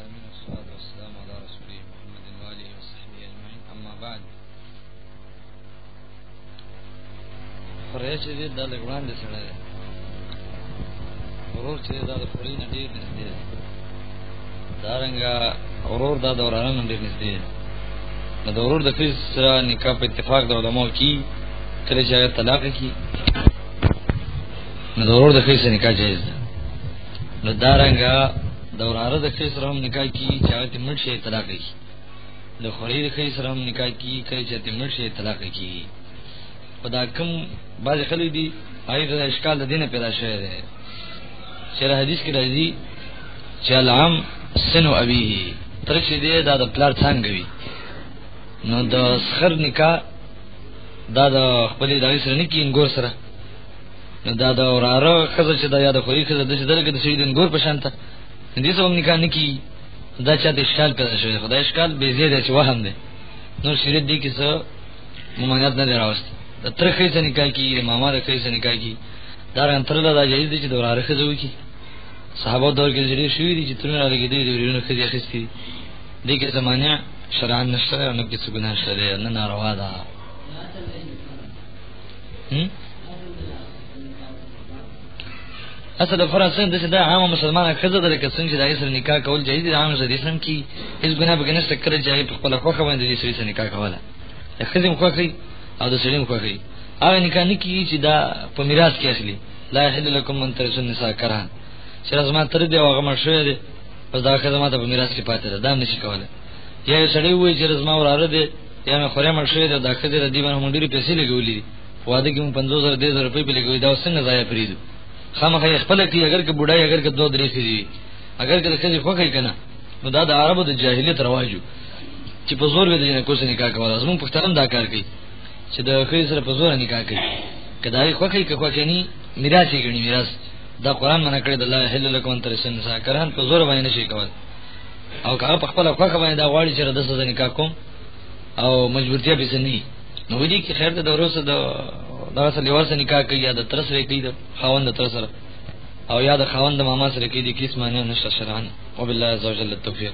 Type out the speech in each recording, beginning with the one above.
العالمين والصلاة والسلام على رسوله محمد وآله وصحبه أجمعين. أما بعد، فريش دې د لګوان دي سره ورور چې دا د فرین ډیر نږدې دا رنګه ورور دا د ورانه ډیر نږدې نو د ورور د فیس سره نکاح په اتفاق د علماء کی کله چې طلاق کی نو د ورور د فیس نکاح جایز ده. نو دا رنګه د وراره د فیس سره هم نکاح کی چې هغه مړ شي طلاق کی، د خوري د فیس سره هم نکاح کی کله چې مړ شي طلاق کی. خدا کوم بعض خلک دي هغه د اشکال د دینه پیدا شوی دی چې حدیث کې راځي چې العام سن ابيه تر چې دی دا د پلار څنګه وي، نو د سخر نکاح دا د خپل دغه سره نه کین ګور سره، نو دا د وراره خزه چې دا یاد خوري خزه د دغه د سیدن ګور پشانته دې سم نکاح نه کی. دا چې د اشکال پیدا شوی خدای اشکال به زیاده چې وهم دی، نو شریعت دې کې څه ممانعت نه راوست. د ترخې څخه نکاح کی ماما د خې څخه نکاح کی دا رانترله دا جایز دي چې د وراره خزه وکي. صحابه دور کې ځړې شوې دي چې ترونه راګې دي ورونه خزه اخستې دي کې زمانه شرعاً نشته نو کې څه ګناه شته نه ناروا ده. اصل فرانسې د دا عام مسلمانانو خزه د کسن چې د سره نکاح کول جایز دي. عام زدي سم کی هیڅ ګناه به نه سکره چې په خپل خوخه باندې د سړي سره نکاح کوله د خزم خوخي او د سړي خوخي هغه نکاح نه کی چې دا په میراث کې اخلي. لا يحل لكم من ترثوا النساء كرها چې زما تر دې هغه مرشوي دي پس دا خزمه ته په میراث کې پاتې ده دا نشي کوله. یا سړی وایي چې زما وراره دي یا مې خوري مرشوي ده دا خزه د دې باندې مونډري پیسې لګولې واده کې 50,000 روپۍ په لګوي دا څنګه ځای پریدو خامخې خپل کې اگر کې بډای اگر کې دوه درې سي اگر کې خزه خوخه کنه نو دا د عربو د جاهلیت رواجو چې په زور به نه کوڅه نکاح کوله. زمون پښتون دا کار کوي چې د خزه سره په زور نکاح کوي کداې خوخه کې خوخه ني میراث یې غني میراث دا قران منع کړی د الله حل لكم ان ترثوا النساء کرهن په زور باندې نشي کول او هغه په خپل خوخه باندې دا غواړي چې د سزا نکاح کوم او مجبورتیا به سني نو ودي کې خیر د دروسه دا اصل ورسره نکاح کوي یا د تر سره کوي د خاوند تر سره او یا د خاوند ماما سره کوي د کیس معنی نشه شرعاً. وبالله عز وجل التوفيق.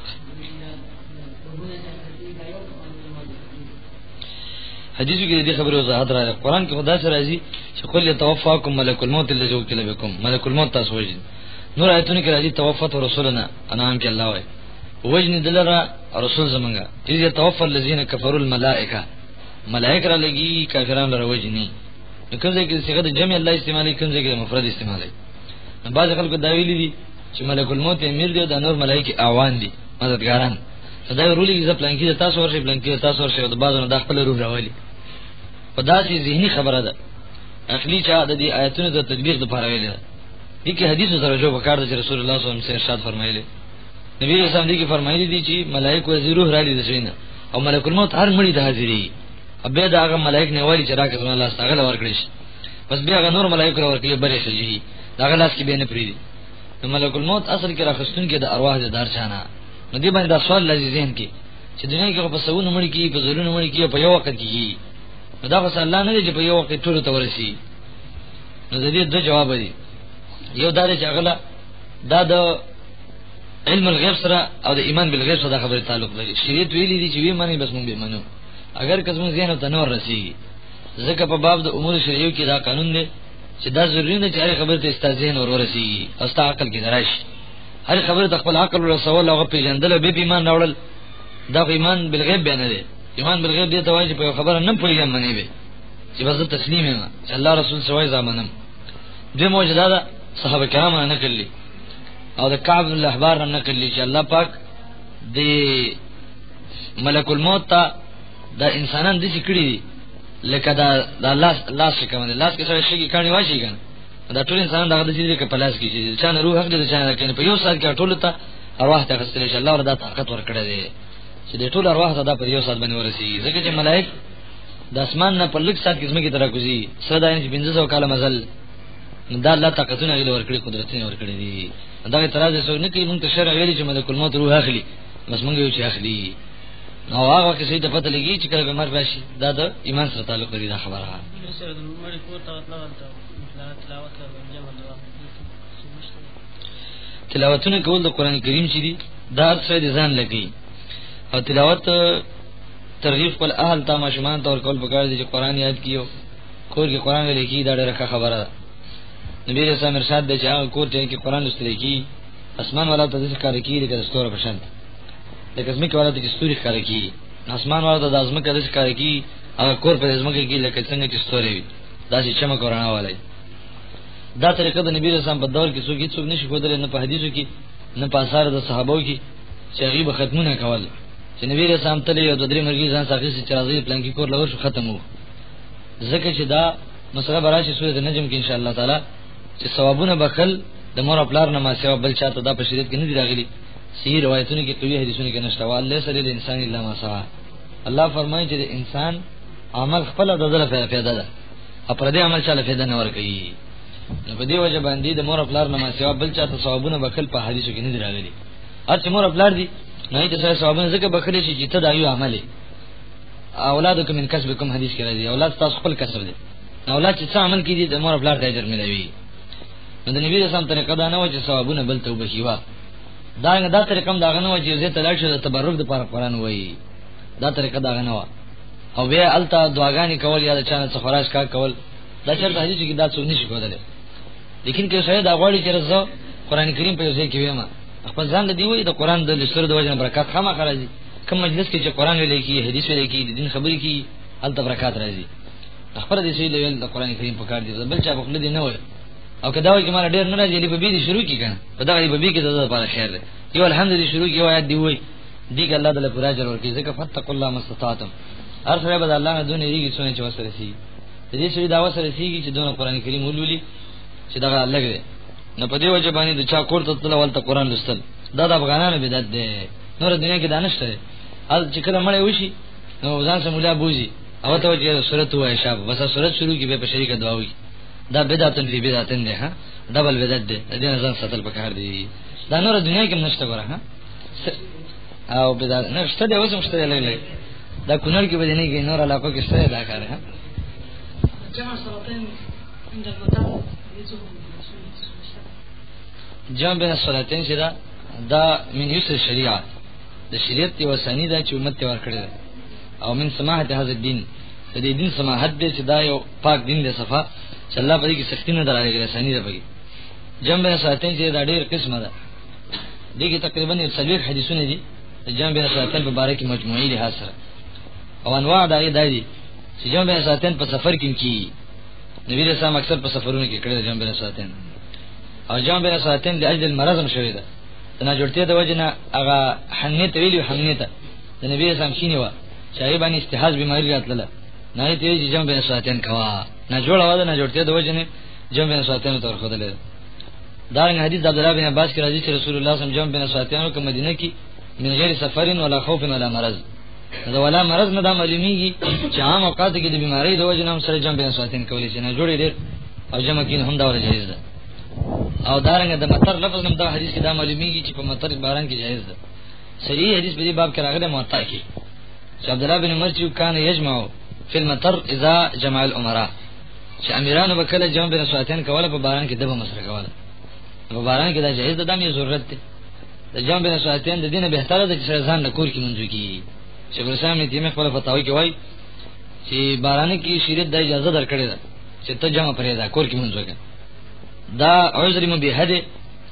حدیث کې دې خبره وضاحت راغله. قران کې خدا سره راځي چې قل يتوفاكم ملك الموت الذي وكل بكم. ملك الموت تاسو وجه نور آیتونه کې راځي توفت رسولنا انام کې الله وای وجنی دلرا رسول زمونږه چې يتوفى الذين كفروا الملائکه ملائکه را لګي کافرانو لره وجنی. کوم ځای کې څنګه د جمع الله استعمالي کوم ځای کې مفرد استعمالي. بعض خلکو دا ویلي دي چې ملک الموت امیر دی د نور ملائکه اعوان دي مددګاران. دا رولي چې پلان کې تاسو ورشي پلان کې تاسو ورشي د بعضونو د خپل روح راولي. په داسې ذهني خبره ده اخلي چې د دې آیتونو د تطبیق لپاره ویل دي کې حدیث سره جو وکړ چې رسول الله صلی الله علیه وسلم ارشاد فرمایلی نبی رسول الله دې فرمایلی دي چې ملائکه روح را دي دشینه او ملک الموت هر مړي د حاضرې ابه دا هغه ملائک نه والی چې راکړه الله تعالی ورکړي بس بیا هغه نور ملائکه ورکړي بلې شي دا غلاس کې به نه پریدي. نو ملک الموت اصل کې راخستون کې د ارواح د دار چانه نو دې باندې دا سوال لږ ذهن کې چې دنیا کې په سونو مړي کې په زلونو مړي کې په یو وخت کې دا بس الله نه دی چې په یو وخت ټول ته ورسي. نو د دې دوه جواب دي. یو دا چې هغه دا د علم الغیب سره او د ایمان بالغیب سره خبره تعلق لري. شریعت ویلي دي چې وی معنی بس مونږ به منو اگر کزمون ذهن ته نور رسی. ځکه په باب د امور شریعه کې دا قانون دی چې دا ضروري نه چې هر خبره ته استاذین اور ورسی او ستا عقل کې دراش هر خبره د خپل عقل ور سوال او پیژندل به ایمان راوړل دا ایمان بالغیب بیان دی. ایمان بالغیب دې ته وایي چې په خبره نه پوهیږم منی به چې بس تسلیم یم چې الله رسول سوای زمانم دې موجوده صحابه کرام نه کړلی او د کعب بن الاحبار نه کړلی چې الله پاک د ملک الموت ته دا انسانان د ذکرې لکه دا لاس کوم لاس کې څه شي کانی واشي کنه دا ټول انسان دغه د دې کې پلاس کې چې چا نه روح حق دې چا نه کنه په یو سات کې ټول ته ارواح ته غسل شي الله وردا طاقت ورکړي دي چې د ټول ارواح ته دا په یو سات باندې ورسي. ځکه چې ملائک د اسمان نه په لږ سات کې زمکه تر کوزي ساده ان 1500 کاله مزل دا الله طاقتونه غل ورکړي قدرتونه ورکړي دي. دا اعتراض څو نه کوي مونږ ته شرع ویلي چې ملک الموت روح اخلي بس مونږ یو چې اخلي نو هغه کې څه ته پته لګي چې کله به مر راشي دا د ایمان سره تعلق لري. دا خبره تلاوتونه کول د قران کریم چې دي دا څه دي ځان لګي او تلاوت ترغیب کول اهل ته ماشومان تور کول پکار دي چې قران یاد کیو کور کې قران لیکي دا ډېره خبره ده نبی رسول الله ارشاد دی چې هغه کور کې قران لوستل کی اسمان والا ته ذکر کار کوي لکه ستوره پشان لکه زمکه والا ته ستوري کار کوي اسمان والا ته د ازمکه ذکر کار کوي هغه کور په ازمکه کې لکه څنګه چې ستوري وي دا چې چمک ورانه والي دا طریقه د نبی رسول الله په دور کې څوک نشي کولای نه په حدیثو کې نه په اثار د صحابو کې چې غیب ختمونه کول چې نبی رسول الله تل یو د درې مرګي ځان ساقي چې راځي پلان کې کور لور شو ختمو ځکه چې دا مسله براشي سورۃ النجم کې ان شاء الله تعالی چې ثوابونه بخل د مور خپل نه ما سیوا بل چاته دا په شریعت کې نه دی راغلي صحیح روایتونه کې قوي حدیثونه کې نشته والله سره د انسان الا ما سعى الله فرمایي چې انسان عمل خپل د دله فائدہ ده اپر دې عمل چاله فائدہ نه ور کوي نو په دې وجه باندې د مور خپل نه ما سیوا بل چاته ثوابونه بخل په حدیثو کې نه دی راغلي هر چې مور خپل دي نه چې ثوابونه ځکه بخل شي چې ته دا یو عمل اولادکم من کسبکم حدیث کې راځي اولاد تاسو خپل کسب دي اولاد چې څه عمل کوي د مور خپل ته اجر ملوي نو د نبی رسول الله طریقه دا نه و چې ثوابونه بل توبه کیوا دا طریقه دا نه و چې زه تلاش د تبرک د پر قرآن وایي دا طریقه دا نه و او بیا الته دعاګانی کول یا د چانه څخراج کا کول دا چرته حدیث کې دا څه نشي کولای لیکن که شاید دا غواړي چې رسو قرآن کریم په ځای کې ویما خپل ځان د دی وایي د قرآن د لستر د وجه برکات خامہ راځي کوم مجلس کې چې قرآن ویل کی حدیث ویل کی د دین خبرې کی الته برکات راځي خبر دې شي د قرآن کریم په کار دی بل چا په خپل دی نه وایي او کدا وای کمال ډیر نه راځي په دې شروع کی کنه په دا په دې کې د لپاره خیر دی یو الحمدلله شروع کی آیات دی وای دی ک الله تعالی پورا اجر ورکړي ځکه فتق الله مستطاعتم هر سره به الله نه دونه ریږي څونه چې وسره شي دې شوی دا وسره شي چې دونه قران کریم ولولي چې دا لګي نو په دې وجه باندې د چا کور ته تل ولته قران لستل دا د افغانانو بدعت دی نور دنیا کې دانشته ال چې کله مړ وشي نو ځان سم مولا بوزي او ته چې سورته وای شاب بس سورته شروع کی به په شریکه دعا وي دا بدعتن فی بدعتن ده ها ډبل بدعت ده دې نه ځان ساتل پکار دی دا نور دنیا کې نشته ګره ها او بدعت نه شته دی اوس مشته لګلې دا کونړ کې بدنه کې نور علاقو کې شته دا کار ها جمع صلاتين عند الغداء جمع بین الصلاتین چې دا من یسر شریعه د شریعت یو ثانی دا چې امت ور کړی او من سماحت هذا الدين د دې دین سماحت دې چې دا یو پاک دین دی صفه چې الله په دې کې سختی نه درایي ثانی ده بګي جمع بین الصلاتین چې دا ډېر قسمه ده دغه تقریبا 40 حدیثونه دي جمع بین الصلاتین په باره کې مجموعي لحاظ سره او انواع دا دي چې جمع بین الصلاتین په سفر کې کی نبی رسول الله اکثر په سفرونو کې کړی جمع بین الصلاتین او جمع بین الصلاتین د اجل المرض هم شوی ده تنا جوړته د وجنه هغه حنیت ویلو حنیت د نبی رسول الله شینه و چې باندې استحاض بیماری راتله نه ته چې جمع بین الصلاتین کوا نه جوړه و نه جوړته د وجنه جمع بین الصلاتین تور خدله دا حدیث د عبد الله بن عباس کې راځي چې رسول الله صلی الله علیه وسلم جمع بین الصلاتین په مدینه کې من غیر سفر ولا خوف ولا مرض دا ولا مرض نه د معلومیږي چې عام اوقات کې د بیماری د وجنه هم سره جمع بین الصلاتین کولای شي نه جوړې ډېر او جمع کین هم دا ور جایز ده او دارنګه د مطر لفظ نم دا حدیث کې دا معلومیږي چې په مطر باران کې جایز ده صحیح حدیث په دې باب کې راغلی موطا کې چې عبد الله بن عمر چې کان یجمع فی المطر اذا جمع الامراء چې امیرانو به کله جمع بین الصلاتین کوله په باران کې دغه مسله کوله په باران کې دا جایز ده د امي ضرورت ده د جمع بین الصلاتین د دینه بهتره ده چې ځان له کور کې منځو کې چې ورسام نه تیمه خپل فتاوی کې وای چې باران کې شریعت د اجازه درکړي ده چې ته جمع پرې ده کور کې منځو کې دا عذر مبیح ده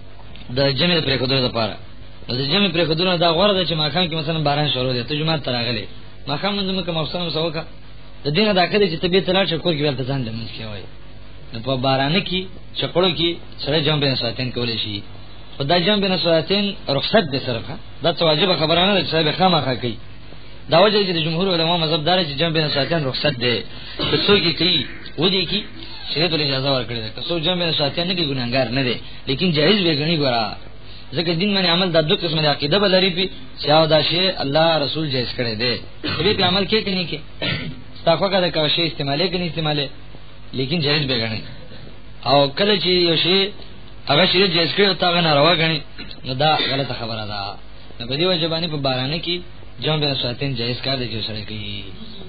د جمع پرې کودره لپاره د جمع پرې کودره دا غوړه ده چې ماخام کې مثلا باران شروع ده ته جمعه تراغله ماخام منځ کې موسم سوکا د دینه دا کړي چې طبيعت لاړ شي کور کې ولته ځان د منځ کې وای نو په باران کې چکړو کې سره جمع بین الصلاتین کولای شي په دا جمع بین الصلاتین رخصت ده صرف دا واجب خبره نه ده چې به خامخا کوي دا وجه چې د جمهور علما مذهب دار چې جمع بین الصلاتین رخصت ده په څو کې کوي ودی کې شریعت له اجازه ورکړي ده که څو جمع بین الصلاتین نه کې ګناګار نه دي لیکن جایز به غني ګورا ځکه دین باندې عمل د دوه قسمه عقیده بلري پی چې دا شی الله رسول جایز کړي دي دې په عمل کې کني کې تاخو کده کا شی استعمالي کني استعمالي لیکن جایز به غني او کله چې یو شی هغه شی جایز کړي او تا غنه روا غني نو دا غلطه خبره ده نو په دې وجه باندې په بارانه کې جمع بین الصلاتین جایز کار دي چې سره کوي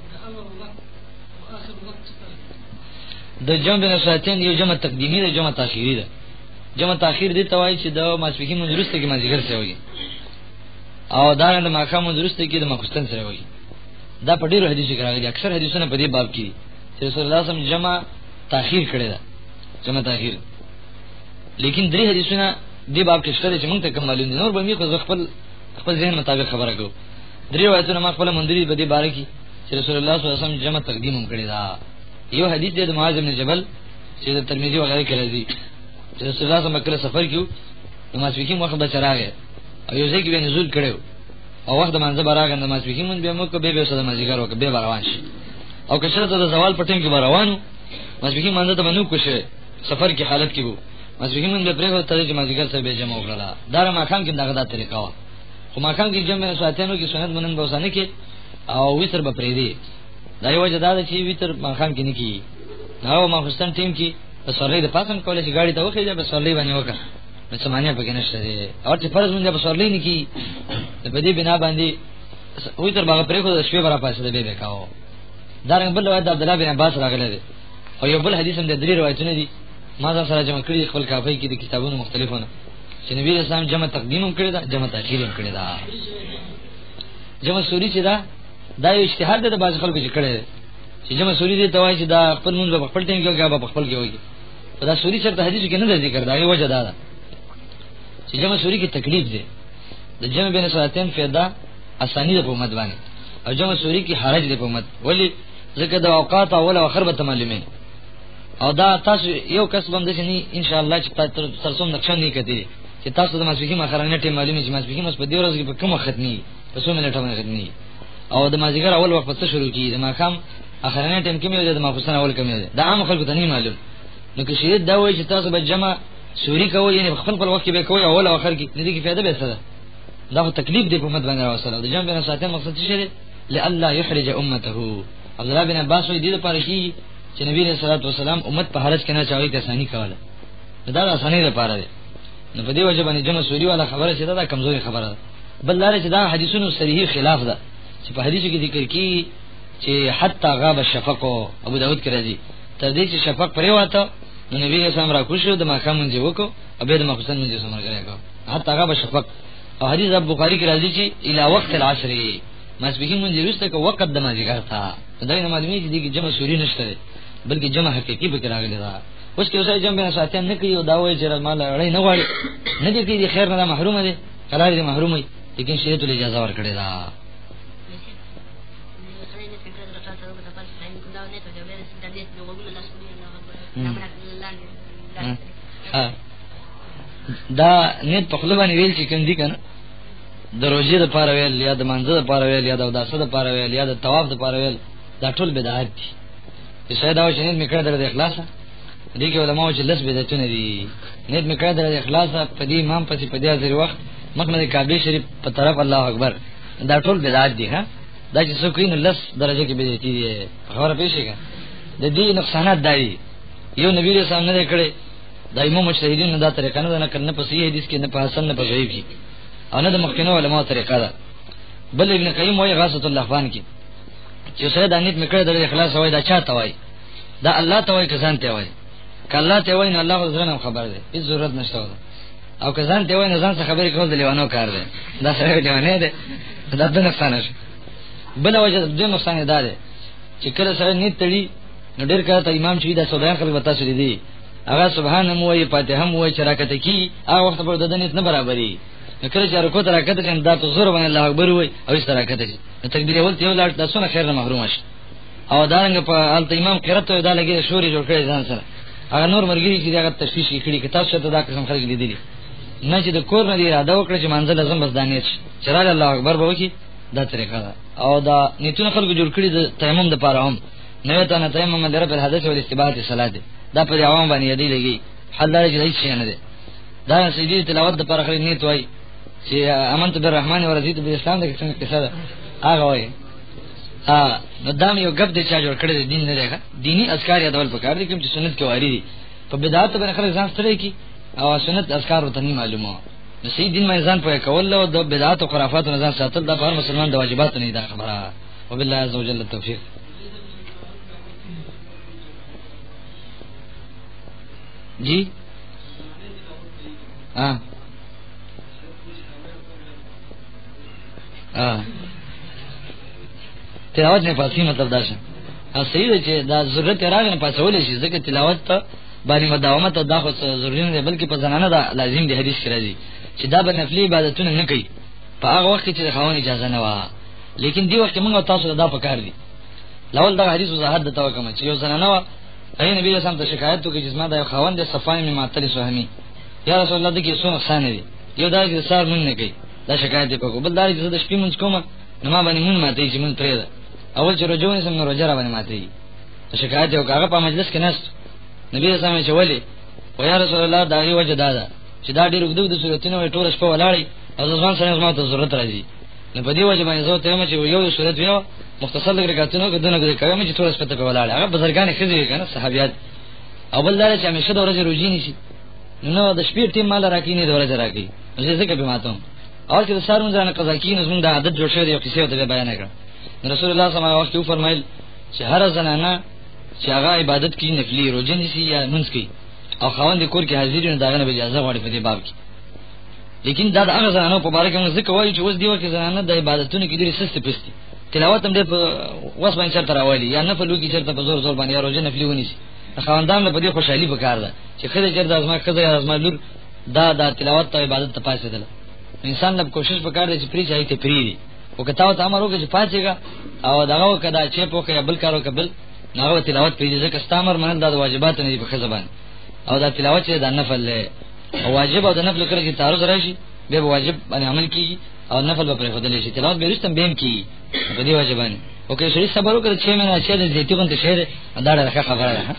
د جمع بین الصلاتین یو جمع تقدیمی ده جمع تاخیری ده جمع تاخیر دي توای چې د ماسپخین منځرسته کې منځګر څه وي او دا د ماقام درسته کې د مخستن سره وایي دا په ډیرو حدیثو کې راغلي اکثر حدیثونه په دې باب کې چې رسول الله صلی الله علیه وسلم جمع تاخير کړی دا جمع تاخير لیکن درې حدیثونه دې باب کې شته چې موږ ته کوم معلوم دي نور به موږ خپل ذهن مطابق خبره کوو درې روایتونه ما خپل مندري په دې باره کې چې رسول الله صلی الله علیه وسلم جمع تقدیم کړی دا یو حدیث دی د معاذ بن جبل چې د ترمذی وغیرہ کې راځي چې رسول الله صلی الله علیه وسلم سفر کیو نماز وکیم وخت به چراغه او یو ځای کې نزول کړو او وخت منځه براغه نماز وکیم من به مو کو به صد مازیګر وک به روان شي او کله ته د زوال پټین کې روانو نماز وکیم منځه ته منو کوشه سفر کې حالت کې وو نماز وکیم من به پرې ته چې مازیګر سره به جمع وکړه دا ما خام کې دغه طریقه وا خو ما خام کې جمع ساتنو کې سنت منن به وسانه کې او ویتر به پرې دی دا یو وجه دا چې ویتر ما خام کې نه کی نو ما خستان ټیم کې سورلې د پاسن کولې چې گاڑی ته وخېږي به سورلې باندې وکړه نو سمانه پکې نشته دی او چې فرض مونږه به سورلې نه کی په دې بنا باندې ویتر باغ پرې خو د شپې برا پاسه دی به کاو دا رنګ بل وایي د عبد الله بن عباس راغلی دی او یو بل حدیث هم د درې روایتونه دي ما ځان سره جمع کړی خپل کافی کې د کتابونو مختلفونه چې نبی رسول الله جمع تقدیم هم کړی دا جمع تاخير هم کړی دا جمع سوري چې دا یو اجتهاد دی د باز خلکو چې کړی چې جمع سوري دي توای چې دا خپل مونږ په خپل ټیم کې هغه په خپل کې وایي دا سوري چرته حدیث کې نه ذکر دا یو وجه دا چې جمع سوري کې تکلیف دی د جمع بین صلاتین فیدا اسانی ده په امت باندې او جمع سوري کې حرج دی په امت ولی ځکه د اوقات اول او اخر به معلومه او دا تاسو یو کس باندې چې ان شاء الله چې تاسو څوم نقشن نه کړي چې تاسو د ماسپخین اخرانه ټیم معلومه چې ماسپخین مس په دې ورځ کې په کومه ختمي په څو منټه باندې ختمي او د مازیګر اول وخت څه شروع کی د ماقام اخرانه ټیم کې مې د ماخصن اول کې مې دا عام خلکو ته نه معلوم نو که شریعت دا وایي چې تاسو به جمع سوري کوئ یعنی خپل وخت کې به کوئ اول او اخر کې دې کې فائدہ به څه ده دا تکلیف دی په امت باندې راوصله د جمع بین ساتن مقصد څه دی لالا يحرج امته عبد الله بن عباس وی دې لپاره چې نبی رسول الله صلی الله علیه وسلم امت په حرج کې نه چاوي ته اساني کوله دا اساني لپاره دی نو په دې وجه باندې جمع سوري والا خبره چې دا کمزوري خبره ده بل لاره چې دا حدیثونو صریح خلاف ده چې په حدیثو کې ذکر کی چې حتی غاب الشفق ابو داود کې راځي تر دې چې شفق پرې واته نو نبی رسول الله را کوشو د ماقام منځ وکړو ابه د مخصن منځ سره راغی حتی غاب الشفق او حدیث ابو بخاری کې راځي چې الی وقت العصر مسبحین منځ وروسته کو وخت د مازیګر تا دا نه معلومه چې دې جمع سوري نشته بلکې جمع حقيقي به راغلی دا اوس کې اوسه جمع بین ساتین نه کوي او دا وایي چې مال اړې نه غواړي نه دې کې خیر نه محروم دي قرار دې محروم وي لیکن شریعت له اجازه ورکړي دا دا نیت په خپل باندې ویل چې کوم دي کنه د روزي د پاره ویل یا د منځه د پاره ویل یا د داسه د پاره ویل یا د طواف د پاره ویل دا ټول بدعت دي چې شاید دا شنه میکړه د اخلاص دي کې علماء چې لس بدعتونه دي نیت میکړه د اخلاص په دې امام پسې په دې ځری وخت مخنه د کعبه شریف په طرف الله اکبر دا ټول بدعت دي ها دا چې څوک یې لس درجه کې بدعتي دي خبره پېښه د دې نقصانات دی یو نبی له سامنے کړي دایمو مجتهدین دا طریقه نه کنه په صحیح حدیث کې نه په حسن نه په ضعیف کې او نه د مخکینو علماء طریقه ده بل ابن قیم وایي غاصۃ اللحفان کې چې سره د نیت میکړه د اخلاص وای دا چاته وای دا الله ته وای کسان ته وای کله ته وای نه الله غزرنه خبر ده هیڅ ضرورت نشته او کسان ته وای نه ځان څخه خبرې کول د لیوانو کار ده دا سره لیوانه ده دا د نقصان شي بل وجه د نقصان ده چې کله سره نیت تړي نو ډېر کله ته امام شي دا سودان خلک وتا سړي دي هغه سبحان مو وای فاتحه مو وای شراکت کی هغه وخت په د نیت نه برابرۍ کله چې رکوع ته راکته کین دا ته زور باندې الله اکبر وای او شراکت شي تکبیر اول ته ولر د سونه خیر نه محروم شي او دارنګ په الته امام قرات ته دا لګي شوري جوړ کړی ځان سره هغه نور مرګري چې هغه تشویش کړي کتاب شته دا قسم خلک لیدلي نه چې د کور نه دی اراده وکړي چې منځل لازم بس دانیت چرال الله اکبر به وکي دا طریقه ده او دا نیتونه خلکو جوړ کړي د تیمم د پاره هم نه ته نه تیمم لري په حدث او استباحه صلات دا په عوام باندې دی لګي حل لري چې هیڅ نه ده دا سجدي تلاوت د پاره خلک نیت وای چې امنت بالرحمن ورضیت بالاسلام د څنګه قصه ده هغه وای نو دا یو غب دي چې جوړ کړی دین نه دی دینی اذکار یادول پکار دي کوم چې سنت کې واري دي په بدعت باندې خلک ځان ستړي کی او سنت اذکار ته نه معلومه نو صحیح دین باندې ځان پوهه کول او د بدعت او خرافات نه ځان ساتل د هر مسلمان د واجبات نه ده خبره وبالله عز وجل التوفیق جی تلاوت نه پاسي مطلب دا شه صحیح دی چې دا ضرورت راغی نه پاسول شي ځکه تلاوت ته باندې مداومت او دا خو ضروري نه بلکې په زنانه دا لازم دی حدیث کې راځي چې دا به نفلي عبادتونه نه کوي په هغه وخت کې چې خاوند اجازه نه و لیکن دی وخت موږ تاسو دا پکار دي لول دا حدیث وضاحت د توکم چې یو زنانه و اي نبی رسول ته شکایت وکړي چې ما دا خاوند د صفای می ماتلی سوهمي یا رسول الله دغه څو نقصان دي یو دا چې سار مونږ نه کوي دا شکایت وکړو بل دا چې د شپې مونږ کوم نو ما باندې مونږ ماته چې مونږ پرې ده اول چې رجوع سم نو رجره باندې ماته شکایت وکړه هغه په مجلس کې نست نبی رسول الله چې ولي او یا رسول الله دا غي وجه دا چې دا ډېر وګدو د صورتونو ټول شپه ولاړی او ځوان سره زما ته ضرورت راځي نو په دې وجه باندې زه ته چې یو صورت ویو مختصر لګرګاتونو کدنه کوي چې ټول شپه ته ولاړی هغه بزرګان خزي کنه صحابيات او بل دا چې همیشه د ورځې روزي نشي نو د شپې ټیم مال راکینې د ورځې راکې زه څه کوم ماتم او چې سار مونږ نه قضا کین زموږ د عادت جوړ شوی دی او کیسه ته بیان کړ رسول الله صلی الله علیه و فرمایل چې هر زنانه چې هغه عبادت کوي نفلی روزه نشي یا منځ کوي او خاوند کور کې حاضر نه داغه به اجازه غواړي په دې باب کې لیکن دا هغه زنانه په باره کې موږ ځکه وایو چې اوس دی وکړي زنانه د عبادتونو کې ډېری سسته پستی تلاوت هم دې په وس باندې چرته راوالي یا نه په لوګي چرته په زور باندې روزه نفلی ونیسي خاوندان له دې خوشحالي وکړ دا چې خدای چرته ازما خدای ازما لور دا تلاوت او عبادت ته پاسه ده انسان له کوشش وکړي چې پری چاهي ته پری او کتاو ته امر وکړي چې پاتېګا او دغه کدا چې په کې بل کارو قبل نو تلاوت پری ځکه استامر منل د واجبات نه په خزبان او دا تلاوت چې د نفل او واجب او د نفل کړي چې تعارض راشي به واجب باندې عمل کیږي او نفل به پرې خدای شي تلاوت به رښتم بهم کیږي په دې واجبانه اوکې شری صبر وکړه چې مې نه چې د دې تیغون ته شهر دا ډېره خبره ده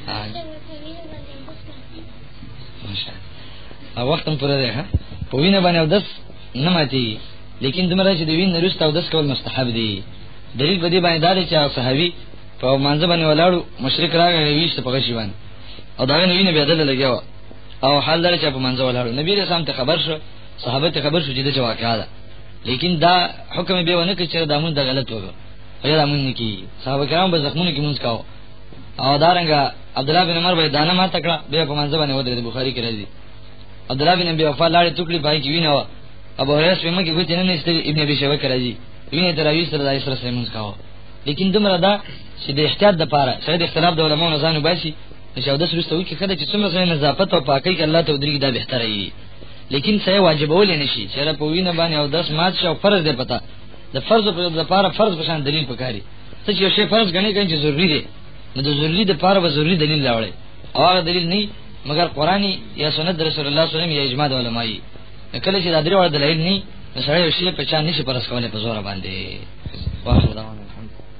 او وختم پر ده ها په وینه باندې ودس نه ماتي لیکن دمره چې د وینې رښتا ودس کول مستحب دي دلیل په دې باندې دا چې صحابي په منځ باندې ولاړو مشرک راغی ویشت په غشي باندې او دا وینه بیا دل لګیاو او حال لري چې په منځ ولاړو نبی رسول الله ته خبر شو صحابه ته خبر شو چې دا واقعا ده لیکن دا حکم به ونه کړي چې دا مونږ د غلط وګړو یا مونږ کی صحابه کرام به زخمونه کې مونږ کاو او دارنګه عبد الله بن عمر به دانه ما تکړه به په منځ باندې ودرې بخاری کې راځي عبد الله بن ابي وفا لاړې ټوکلي پای کې ویناو ابو هريره سمه کې ګوتې نه نشته ابن ابي شيبه راځي وینې تراوی سره دای سره سمون کاو لیکن دمر دا چې د احتیاط د پاره شاید اختلاف د علماو نه ځانو باسي چې د سرستوي کې خدای چې څومره سره نظافت او پاکي کې الله ته ودرېږي دا بهتره وي لیکن سې واجبول نه شي چې په وینه باندې او 10 مات شو فرض دی پتا د فرض په لپاره فرض په شان دلیل پکاري څه چې شی فرض غني کړي چې ضروری دی نو د ضروری د لپاره به ضروری دلیل راوړي او هغه دلیل نه مگر قرآنی یا سنت رسول الله صلی الله علیه وسلم یا اجماع علماء کله چې دا درې وړ دلیل نه نو سره یو شی په چا نشي پرس کولای په زور باندې واخو دا ونه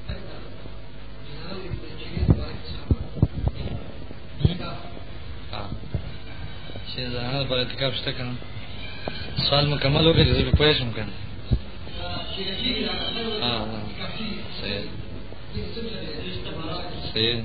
چې زه په اعتکاف شته کنه سوال مکمل وکړئ چې په پوهه شم کنه صحیح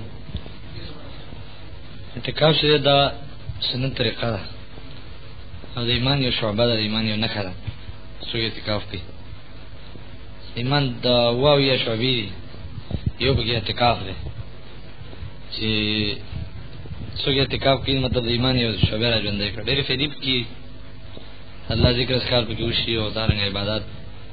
اعتکاف شته دا سنت طریقه ده او د ایمان یو شعبه ده د ایمان یو نښه ده څوک اعتکاف کوي ایمان د واو یا شعبې یو بګي اعتکاف ده چې څوک اعتکاف کوي مطلب د ایمان یو شعبه را ژوندۍ کړي ډېر فریب کی الله ذکر اسکار په کې وشي او دارنګ عبادت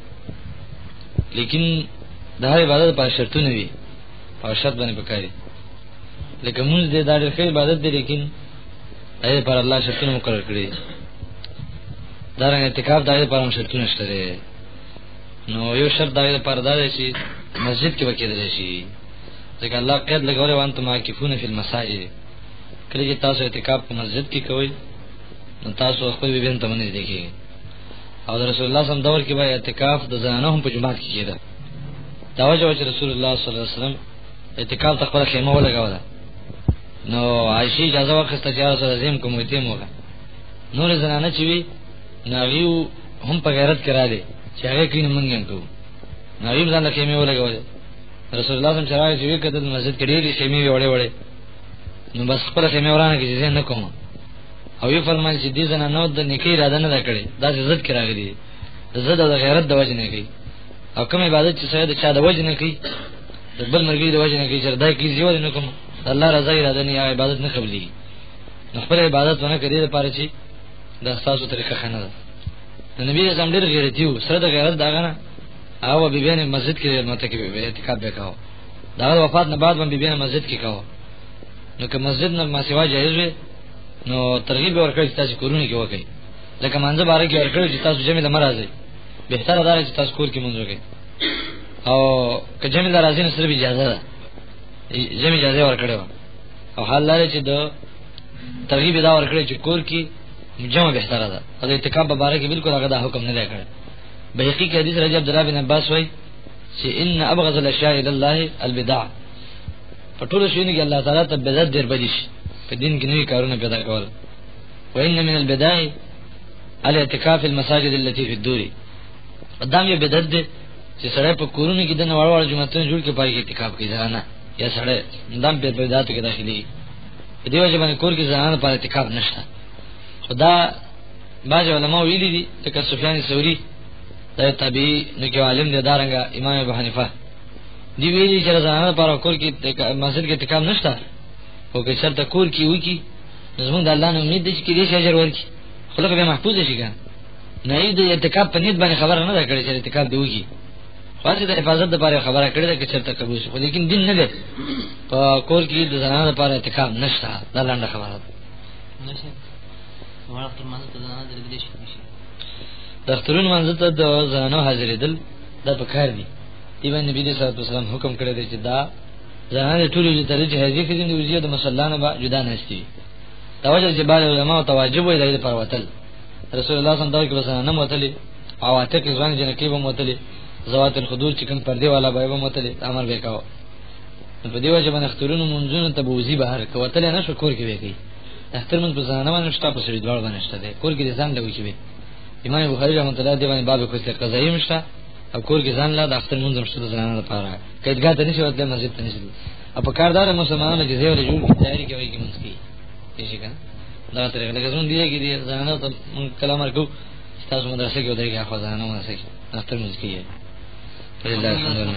لیکن دا عبادت په شرطونه وي په شرط باندې پکاري لکه موږ دې دا ډېر عبادت دي لیکن اې پر الله شرطونه مقرر کړی دارنګ اعتکاف دا په شرطونه شته نو یو شرط دا پر دا چې مسجد کې وکړل شي ځکه الله قید لګولې وان ته ماکفون فی المساجد کله چې تاسو اعتکاف په مسجد کې کوئ نو تاسو خپل بیان ته باندې دیکھئ او رسول الله صلی الله علیه وسلم دور کې به اعتکاف د زنانو هم په جماعت کې کېده دا وجه چې رسول الله صلی الله علیه وسلم اعتکاف ته خپل خیمه ولګوله نو عائشہ اجازه واخیسته چې رسول الله زم کوم ته موږ نور زنانه چې وی ناویو هم په غیرت کرا دي چې هغه کین منګم کو ناویو ځان خیمه ولګوله رسول الله صلی الله علیه وسلم چې کده مسجد کې ډېری خیمه وړې وړې نو بس خپل خیمه ورانه کې ځین نه کوم او یو فرمان چې دې زنه نو د نیکی اراده نه کړې دا عزت کې راغلي د زړه د غیرت د وجه نه کوي او کوم عبادت چې سید چا د وجه نه کوي د بل مرګي د وجه نه کوي چې دای کې زیور نه کوم الله رضا اراده نه عبادت نه قبلي نو خپل عبادت ونه کړی لپاره چې د تاسو طریقه خنه ده د نبی رسول ډېر غیرتي و سره د غیرت داغه نه او بیبیان مسجد کې متکب اعتکاف وکاو دا وفات نه بعد باندې بیبیان مسجد کې کاو نو که مسجد نه ما سیوا جایز وي نو ترغیب ورکړی چې تاسو کورونه کې وکړي لکه مانځه باره کې ورکړی چې تاسو جمع لمرازي بهتره ده چې تاسو کور کې مونږ وکړي او که جمع لرازي نه صرف اجازه ده جمع اجازه ورکړی او حال لري چې د ترغیب دا ورکړی چې کور کې جمع بهتره ده او د اعتکاف په باره کې بالکل هغه دا حکم نه دی کړی بهقي کې حدیث راځي عبد الله بن عباس وایي چې ان ابغض الاشياء الى الله البدع په ټول شیونو کې الله تعالی ته بدعت ډېر بدی شي په دین کې نوې کارونه پیدا کول وان من البدع الاعتكاف المساجد التي في الدور قدام یې بدعت دي چې سړی په کورونو کې د نوړ وړ جمعتون جوړ کې پای کې اعتکاف کوي ځانه یا سړی دم په بدعت کې داخلي دی وجه باندې کور کې ځانه په اعتکاف نشته خدا باج علماء ویلي دي چې سفیان ثوری دا تابعی نو کې عالم دي دارنګه امام ابو حنیفه دی ویلي چې ځانه په کور کې مسجد کې اعتکاف نشته او که شرط کور کې وي کې زموږ د الله نه امید دي چې دې اجر ورکړي خلک به محفوظ شي ګان نه یې د اعتکاف په نیت باندې خبره نه ده کړې چې اعتکاف دی وږي خاصه د حفاظت لپاره خبره کړې ده چې شرط قبول شي خو لیکن دین نه ده په کور کې د زنانه لپاره اعتکاف نشته دا لاندې خبره ده نشه ورته مانځ ته زنانه درې شي د اخترون مانځ ته د زنانه حاضرېدل دا په کار دي ایوان نبی صلی الله علیه وسلم حکم کړی دی چې دا زنانه ټول دې ترې چې هذه کې د وجود مسلانه با جدا نه استي توجه جبال علماء تواجب وي د پر وتل رسول الله صلی الله علیه وسلم نه متلی او اته کې ځوان جن کې به متلی زوات الخدور چې کوم پردي والا به متلی امر وکاو په دې وجه باندې اخترون منځونه ته بوزي بهر کوتل نه شو کور کې وکي اختر من په ځانه باندې شته په سری دوړ باندې شته کور کې ځان لوي کې امام بخاری رحمۃ اللہ دی باندې باب کوڅه قضایي مشته او کور کې ځان لا د اختر منځ مشته ځانه لپاره کېدګا ته نشي وته مسجد ته نشي او په کاردار مسلمانانو چې زیور جوړ کی تیاری کوي کې منځ کې شي کنه دا ترې لکه څنګه دی کې دي ځانه ته کلام ورکو تاسو مدرسې کې ودرېږي خو ځانه مدرسې کې اختر منځ کې لله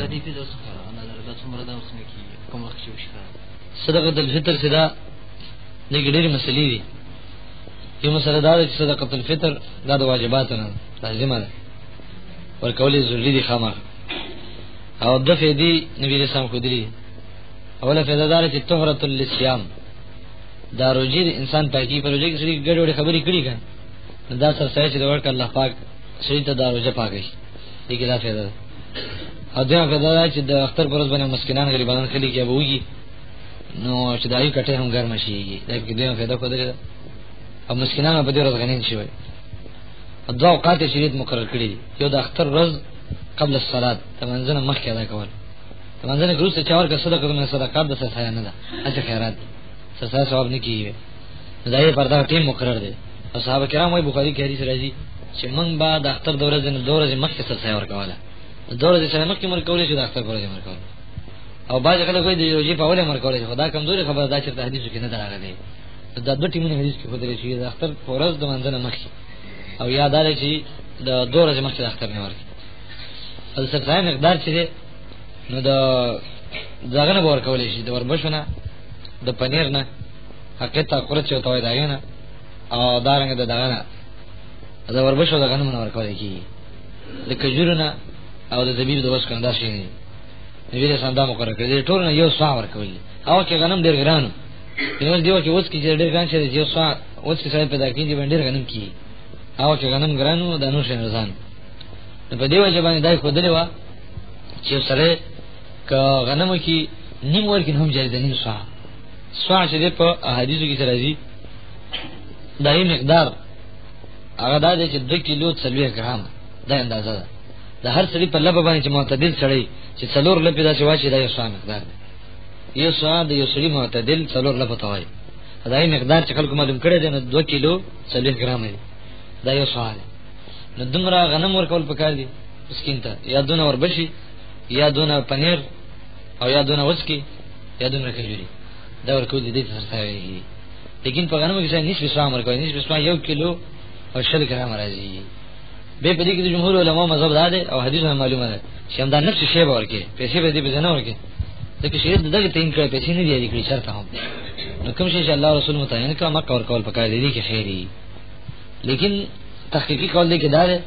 صدقه الفطر صدا د ګډېر مسلې دي یو مسله دا چې صدقه الفطر دا د واجباتو نه لازمه ده ورکول ضروري دي خامخ او د فېدی نبی رسول الله خدري اوله فائدہ دار چې طهرۃ للصيام دا روزي انسان پاکي پر روزي کې سړي ګډوډ خبرې کړي کړه دا سره سره چې ورک الله پاک سړي ته دا روزه پاکي دې کې دا فائدہ ده او دا فائدہ ده چې د اختر پر ورځ باندې مسکینان غریبانو خلي کې ابوږي نو چې دایو کټه هم ګرم شي دا کې دې فائدہ کو ده او مسکینان په دې ورځ غنین شي وي دعا اوقات شریعت مقرر کړی دي یو د اختر ورځ قبل الصلاه تمنځنه مخکې ادا کول تمنځنه ګروس ته چاور کا صدقه من صدقات د څه نه ده اجه خیرات څه ثواب نه کیږي دایې پردا ټیم مقرر دي او صحابه کرام وايي بخاری کې حدیث راځي چې موږ با د اختر د ورځې نه د ورځې مخکې څه ورکواله د ورځې سره مخکې مرکولې چې د اختر پر ورځې مرکول او باج کله کوئی د روزي په اوله مرکولې خدا کمزوري خبر دا چې د حدیث کې نه دراغلي د دوه ټیمونو حدیث کې خدای شي د اختر پر ورځ د منځنه مخکې او یادار چې د دوه ورځې مخکې د اختر نه ورکړي او سره مقدار چې نو داغه نه ورکولې شي د وربشونه د پنیر نه حقیقت قرت چوتو وای داغه نه او دارنګ د داغه نه دا وربشو داغه نه ورکولې کی د کجورونه او د زبیب د وس کنده شي نبی له سندا مقرر کړی ټول نه یو څا ورکولې او کې غنم ډیر ګرانو نو دیو چې اوس کې ډیر ګران شي یو څا اوس کې ځای پیدا کیږي باندې ډیر غنم کی او چې غنم ګرانو د انو شي نزان په دیو چې باندې دای خو دلوا چې سره ک غنم کې نیم ورکې هم جایز ده نیم څا چې په احادیثو کې راځي دای مقدار هغه دا چې 2 کیلو 30 ګرام دا اندازه ده د هر سړي په لبه باندې چې معتدل سړی چې څلور لپې دا چې واچي دا یو څا مقدار ده یو څا د یو سړي معتدل څلور لپې توای دای مقدار چې خلکو معلوم کړی دی نو 2 کیلو 30 ګرام دی دا یو څا ده نو دومره غنم ورکول پکار دي مسکین ته یا دونه وربشي یا دونه پنیر او یا دونه وسکی یا دونه کجوري دا ورکول دي د سرسایي لیکن په غنمو کې څنګه نشي اسلام ورکول نشي اسلام 1 کیلو او 60 ګرام راځي به په دې کې د جمهور علماء مذهب دا ده او حدیث معلومه ده چې هم دا نفس شی به ورکه پیسې به دې به نه ورکه ځکه شریعت دغه تین کړه پیسې نه دی کړی شرط هم نو کوم شي چې الله رسول متعین کړه مکه ورکول پکای دي کې خیری لیکن تحقیقی کول دي کې دا ده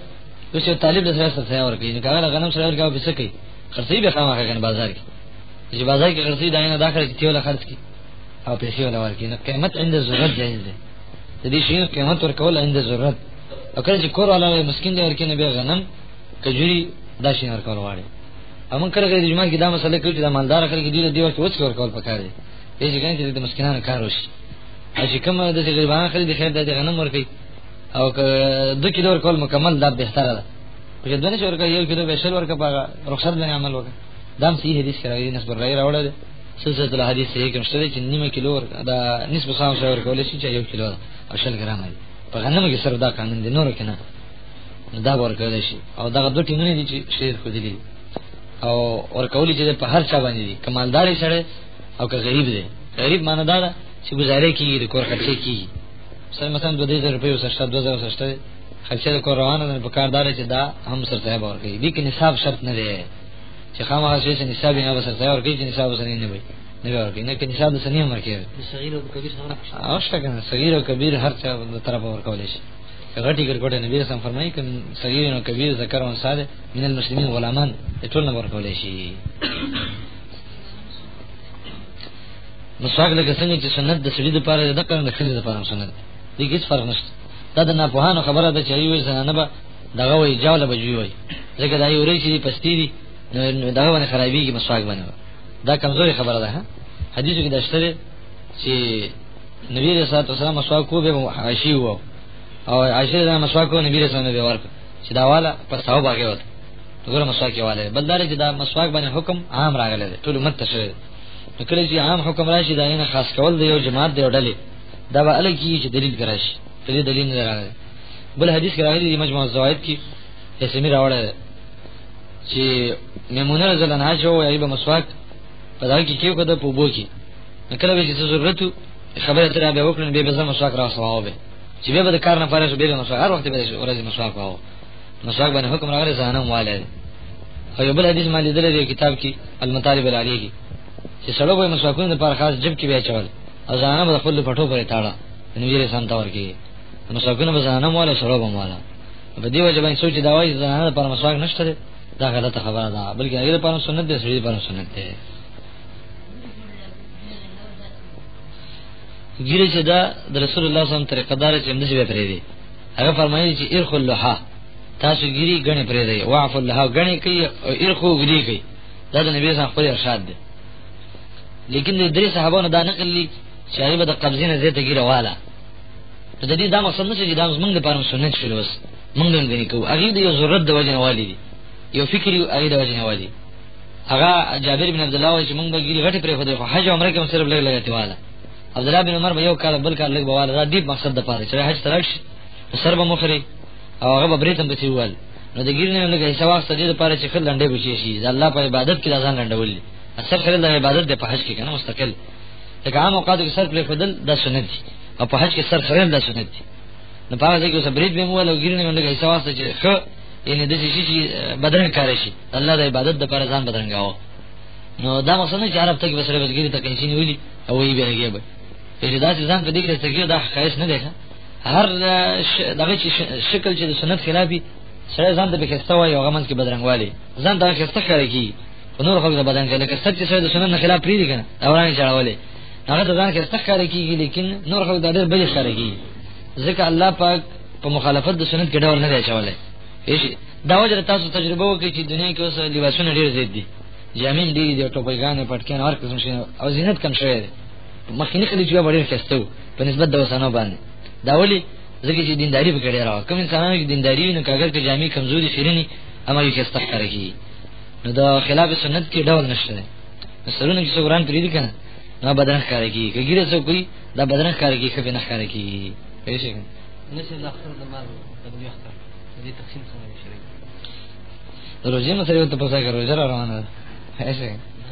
چې طالب د سره سره ورکړي نو کاغه غنم سره ورکاو به سکی خرڅي به خامخا کنه بازار کې چې بازار کې خرڅي داینه داخله کې تیول خرڅ کی او پیسې ولا ورکړي نو قیمت عند ضرورت جایز ده د دې شی قیمت ورکول عند ضرورت او کله چې کور والا مسکین دی ورکړي نه به غنم کجوري دا شی ورکول واړي امون کله کې د جمعه کې دا مسله کوي چې د مالدار خلک دی ورته وڅ ورکول پکاره دي چې څنګه چې د مسکینانو کار وشي چې کوم د غریبانو خلک د خیر د غنم ورکړي او 2 کیلو ورکول مکمل دا بهتره ده چې دونه ورکړي 1 کیلو به شل ورکړي په رخصت باندې عمل وکړي دا هم صحیح حدیث راوي نسبت راوړل سلسله الحديث صحیح کوم شته چې نیمه کیلو دا نسبت سام شو ورکول شي چې 1 کیلو او شل ګرام دی په غنم کې سره دا قانون دی نور کنه دا ورکول شي او دا 2 ټیمونه دي چې شیر خو دي او ورکول چې په هر چا باندې دي کمالداري سره او که غریب دی غریب معنی دا چې گزارې کیږي د کور خرچې کیږي مثلا 2000 روپے وسشت 2000 وسشت خرچې د کور روانه نه په کاردار چې دا هم سره صاحب ورکړي دي کې نصاب شرط نه دی چې خامخا چې نصاب نه وسره صاحب ورکړي چې نصاب وسره نه وي نه ورکړي نه کې نصاب د سنیم ورکړي صغیر او کبیر سره او څنګه صغیر او کبیر هر څه د طرف ورکول شي غټي ګرګوټه نبی رسول فرمایي ک صغیر او کبیر ذکر او انثى من المسلمین غلامان ټول نه ورکول شي مسواک لکه څنګه چې سنت د سړي لپاره د کړه د خلې لپاره سنت دي هیڅ فرق نشته دا د نه خبره ده چې یو ځنه به دغه وی جاوله بجوي وي ځکه دا یو ری چې پستی دي نو دا باندې خرابيږي مسواک باندې دا کمزوري خبره ده حدیث کې دا شته چې نبی رسول الله صلی الله علیه وسلم مسواک کو به عائشہ وو او عائشہ دا مسواک کو نبی رسول الله به ورک چې دا والا پر صحابه باندې وته وګوره مسواک والے بلدار چې دا مسواک باندې حکم عام راغلی دی ټول امت ته شوی نو کله چې عام حکم راشي دا نه خاص کول دی یو جماعت دی ډلې دا به الګ کی چې دلیل کراشي دې دلیل نه راغلی بل حدیث کې راغلی دی مجموع الزوائد کې اسمی راوړل چې میمونه رضی الله عنها جو ایب مسواک په دا کې کېو کده په بو کې کله به چې ضرورت خبره تر به وکړي به به مسواک راوځو به چې به د کار نه پاره شو به مسواک هر وخت به ورځ مسواک واو مسواک باندې حکم راغلی ځانم والے او یو بل حدیث مالي دلته کتاب کې المطالب العالیه کې چې سړی به مسواکونه لپاره خاص جب کې بیا چول او ځانه به خپل پټو پرې تاړه نو یې سم تا ورکی مسواکونه به ځانه مولا سړی به مولا په دې وجه باندې سوچ دا وایي ځانه لپاره مسواک نشته دا غلطه خبره ده بلکې هغه لپاره سنت ده سړي لپاره سنت ده ګیره چې دا د رسول الله صلی الله علیه وسلم طریقه دار چې موږ به پرې دي هغه فرمایي چې ارخل لها تاسو ګیری غنی پرې دی واعف لها غنی کوي او ارخو غدي کوي دا د نبی صلی الله علیه ارشاد ده لیکن د درې صحابانو دا نقل لي چې هغه د قبضینه زیاته ګیره والا ته د دې دا مقصد نه چې دا موږ لپاره سنت شوی وس موږ نه غنی کوو هغه د یو ضرورت د وجه والی دي یو فکر یو هغه د وجه والی هغه جابر بن عبد الله چې موږ ګیری غټي پرې خو د حج عمره کې صرف لګی والا عبد الله بن عمر به یو کال بل کال لګ بواله دا دې مقصد د پاره چې حج ترش سر به مخري او هغه به بریتم به سیوال نو د ګیرنه لګي حساب واسطه دې لپاره چې خل لنډه بشي شي د الله په عبادت کې ځان لنډول اثر خل د عبادت د په حج کې کنه مستقل لکه عام اوقات کې سر پر خدل د سنت دي او په حج کې سر خرل د سنت دي نو په هغه کې صبرید به مو له ګیرنه لګي حساب واسطه چې خو یعنی د شي چې بدن کار شي الله د عبادت د لپاره ځان بدرنګاو نو دا مقصد نه چې عرب ته کې بسره بسګری ته کینشي نیولي او یې به به چې دا ځان په دې کې څنګه دا خاص نه ده هر دغه شکل چې د سنت خلافي سره ځان ته بکسته وای او غمن کې بدرنګوالي ځان ته کسته کوي کی نور خلک بدن کې لکه سچ سره د سنت خلاف پری دي کنه اوران چاړولې هغه ځان کې کسته کوي کیږي لیکن نور خلک د ډېر بل ښکاري کی ځکه الله پاک په مخالفت د سنت کې ډول نه دی چاولې هیڅ دا وجه تاسو تجربه وکړئ چې دنیا کې اوس لباسونه ډېر زیات دي جامین ډېر دي ټوپیګانې پټکان هر قسم شي او زینت کم شوی دی مخینه کلی چې ډېر کېستو په نسبت د وسانو باندې دا ولي ځکه چې دینداری به کړی راو کوم انسانانو کې دینداری نه کاګر کې جامې کمزوري شیرینی اما یو کېسته کوي نو دا خلاف سنت کې ډول نشته سرونه چې قرآن پری دي کنه نو بدن ښکاري کی کګیره څو کوي دا بدن ښکاري کی خبي نه ښکاري کی پېښه نشه د اخر د مال د دنیا اختر دې تقسیم څنګه شری روزي نو سره ته پوسه کوي زرا روانه پېښه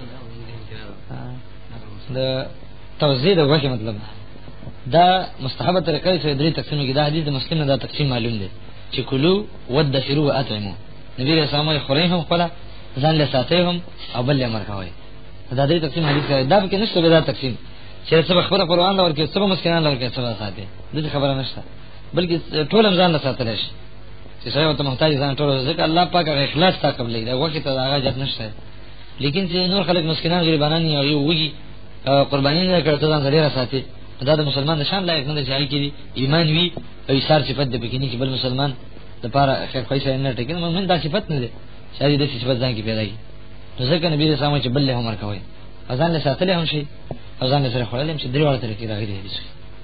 دا توزیع د وجه مطلب دا مستحبه طریقه چې درې تقسیم کې دا حدیث د مسلم نه دا تقسیم معلوم دی چې کلو ودثروا واطعموا نبی رسول الله خوريهم خلا ځان له ساتيهم او بل امر کوي دا دې تقسیم حدیث کوي دا کې نشته دا تقسیم چې څه خبره قرآن لور کې څه مسکینان لور کې څه ساتي دې خبره نشته بلکې ټول ځان له ساتل شي چې سره ته محتاج ځان ټول ځکه الله پاک هغه اخلاص تا قبلې دا وخت ته هغه جات نشته لیکن چې نور خلک مسکینان غریبانان یو وږي قرباني نه کړته ځان سره ساتي دا د مسلمان نشان لایق نه دی چې کړي ایمان وی او ایثار صفت د بکینی چې بل مسلمان د پاره خیر پیسې نه ټکین مومن دا صفت نه دی چې د صفت ځان کې پیدا کی نو ځکه نبی رسول الله چې بل له عمر کوي اذان له ساتلې هم شي اذان له سره خلل هم چې درې وړه طریقې راغلي دي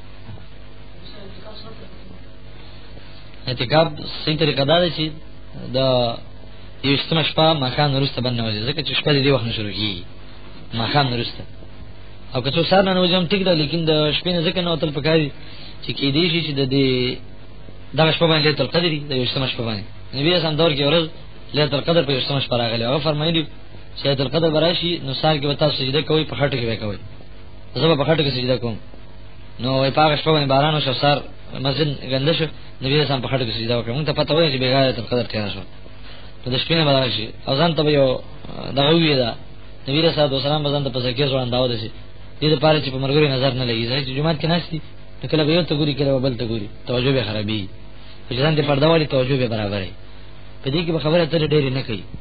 اعتکاف صحیح طریقه دا ده چې دا یو استمه شپه ماخان ورسته باندې وځي ځکه چې شپه دې وخت نه شروع کیږي ماخان ورسته او که څو سار نه وځم ټیک ده لیکن د شپې نه ځکه نو تل پکاري چې کې دې شي چې د دې دا شپه باندې تل قدرې د یو استمه شپه باندې نبی اسلام دور کې ورځ ليله القدر په استمه شپه راغلی هغه فرمایلی چې ليله القدر براشي نو سار کې وتا سجده کوي په خټه کې وکوي زه په خټه کې سجده کوم نو وای پاک شپه باندې باران او سار مسجد ګنده شو نبی اسلام په خټه کې سجده وکړ موږ ته پته وایي چې بیګا ليله القدر تیر شو په د شپې نه براشي او ځان ته یو دغه وی دا نبی رسول الله سلام بزن ته په ځکه ځوان داو دي دې لپاره چې په مرګوري نظر نه لګي چې جمعه کې ناشتي کله به یو ته ګوري کله بل ته ګوري توجه به خرابي چې ځان دې پرده والی توجه به برابرې په دې کې به خبره تر ډېر نه کوي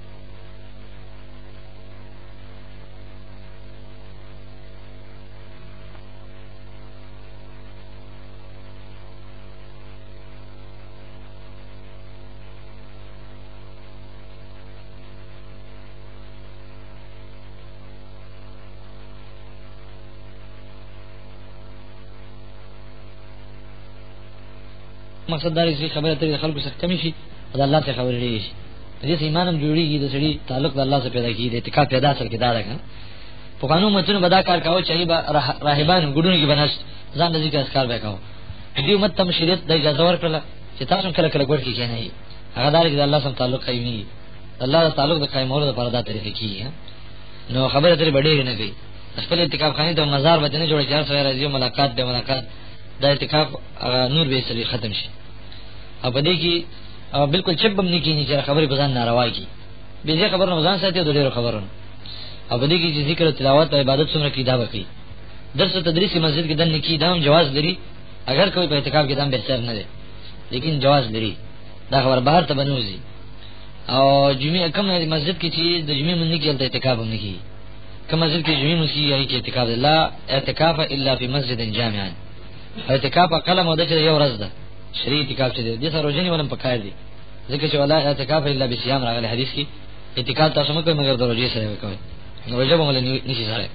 مقصد دا چې خبره ترې خلکو څخه کمی شي او الله ته خبرې لري شي دې ایمانم جوړیږي د سړي تعلق د الله سره پیدا کیږي اعتکاف پیدا سره کې دا راغله په قانون متونو بدا کار کاوه چې راهبان ګډونو کې بناست ځان د ذکر اسکار وکاو دې امت ته شریعت د اجازه ورکړه چې تاسو کله کله ګډ کې نه هغه دار چې الله سره تعلق قایمي الله د تعلق د قائمولو لپاره دا طریقې کیږي نو خبره ترې بډېر نه کوي خپل اعتکاف خانه ته مزار باندې نه جوړ چار سره راځي ملاقات د ملاقات دا اعتکاف نور به سلی ختم شي او په دې کې بالکل چبم نه کینی چې خبرې بزان ناروا کی به دې خبر نه ځان ساتي د ډېر خبرونه او په دې کې چې ذکر تلاوت او عبادت څومره کی دا وکي درس تدریس مسجد کې دن کی دام جواز لري اگر کوئی په اعتکاف کې دام بهتر نه دی لیکن جواز لري دا خبر بهر ته بنوزي او جمعه کوم مسجد کې چې د جمعه منځ کې اعتکاف هم نه کی کوم مسجد کې جمعه مسجد یې کې اعتکاف لا اعتکاف الا فی مسجد جامع اعتکاف قلم او د یو ورځ ده شریع اعتکاف چې دې سره روزنی ولم پکای دي ځکه چې ولا اعتکاف الا بصيام راغلی حدیث کې اعتکاف تاسو مکه مگر د روزي سره وکوي نو روزه به مولنی نشي سره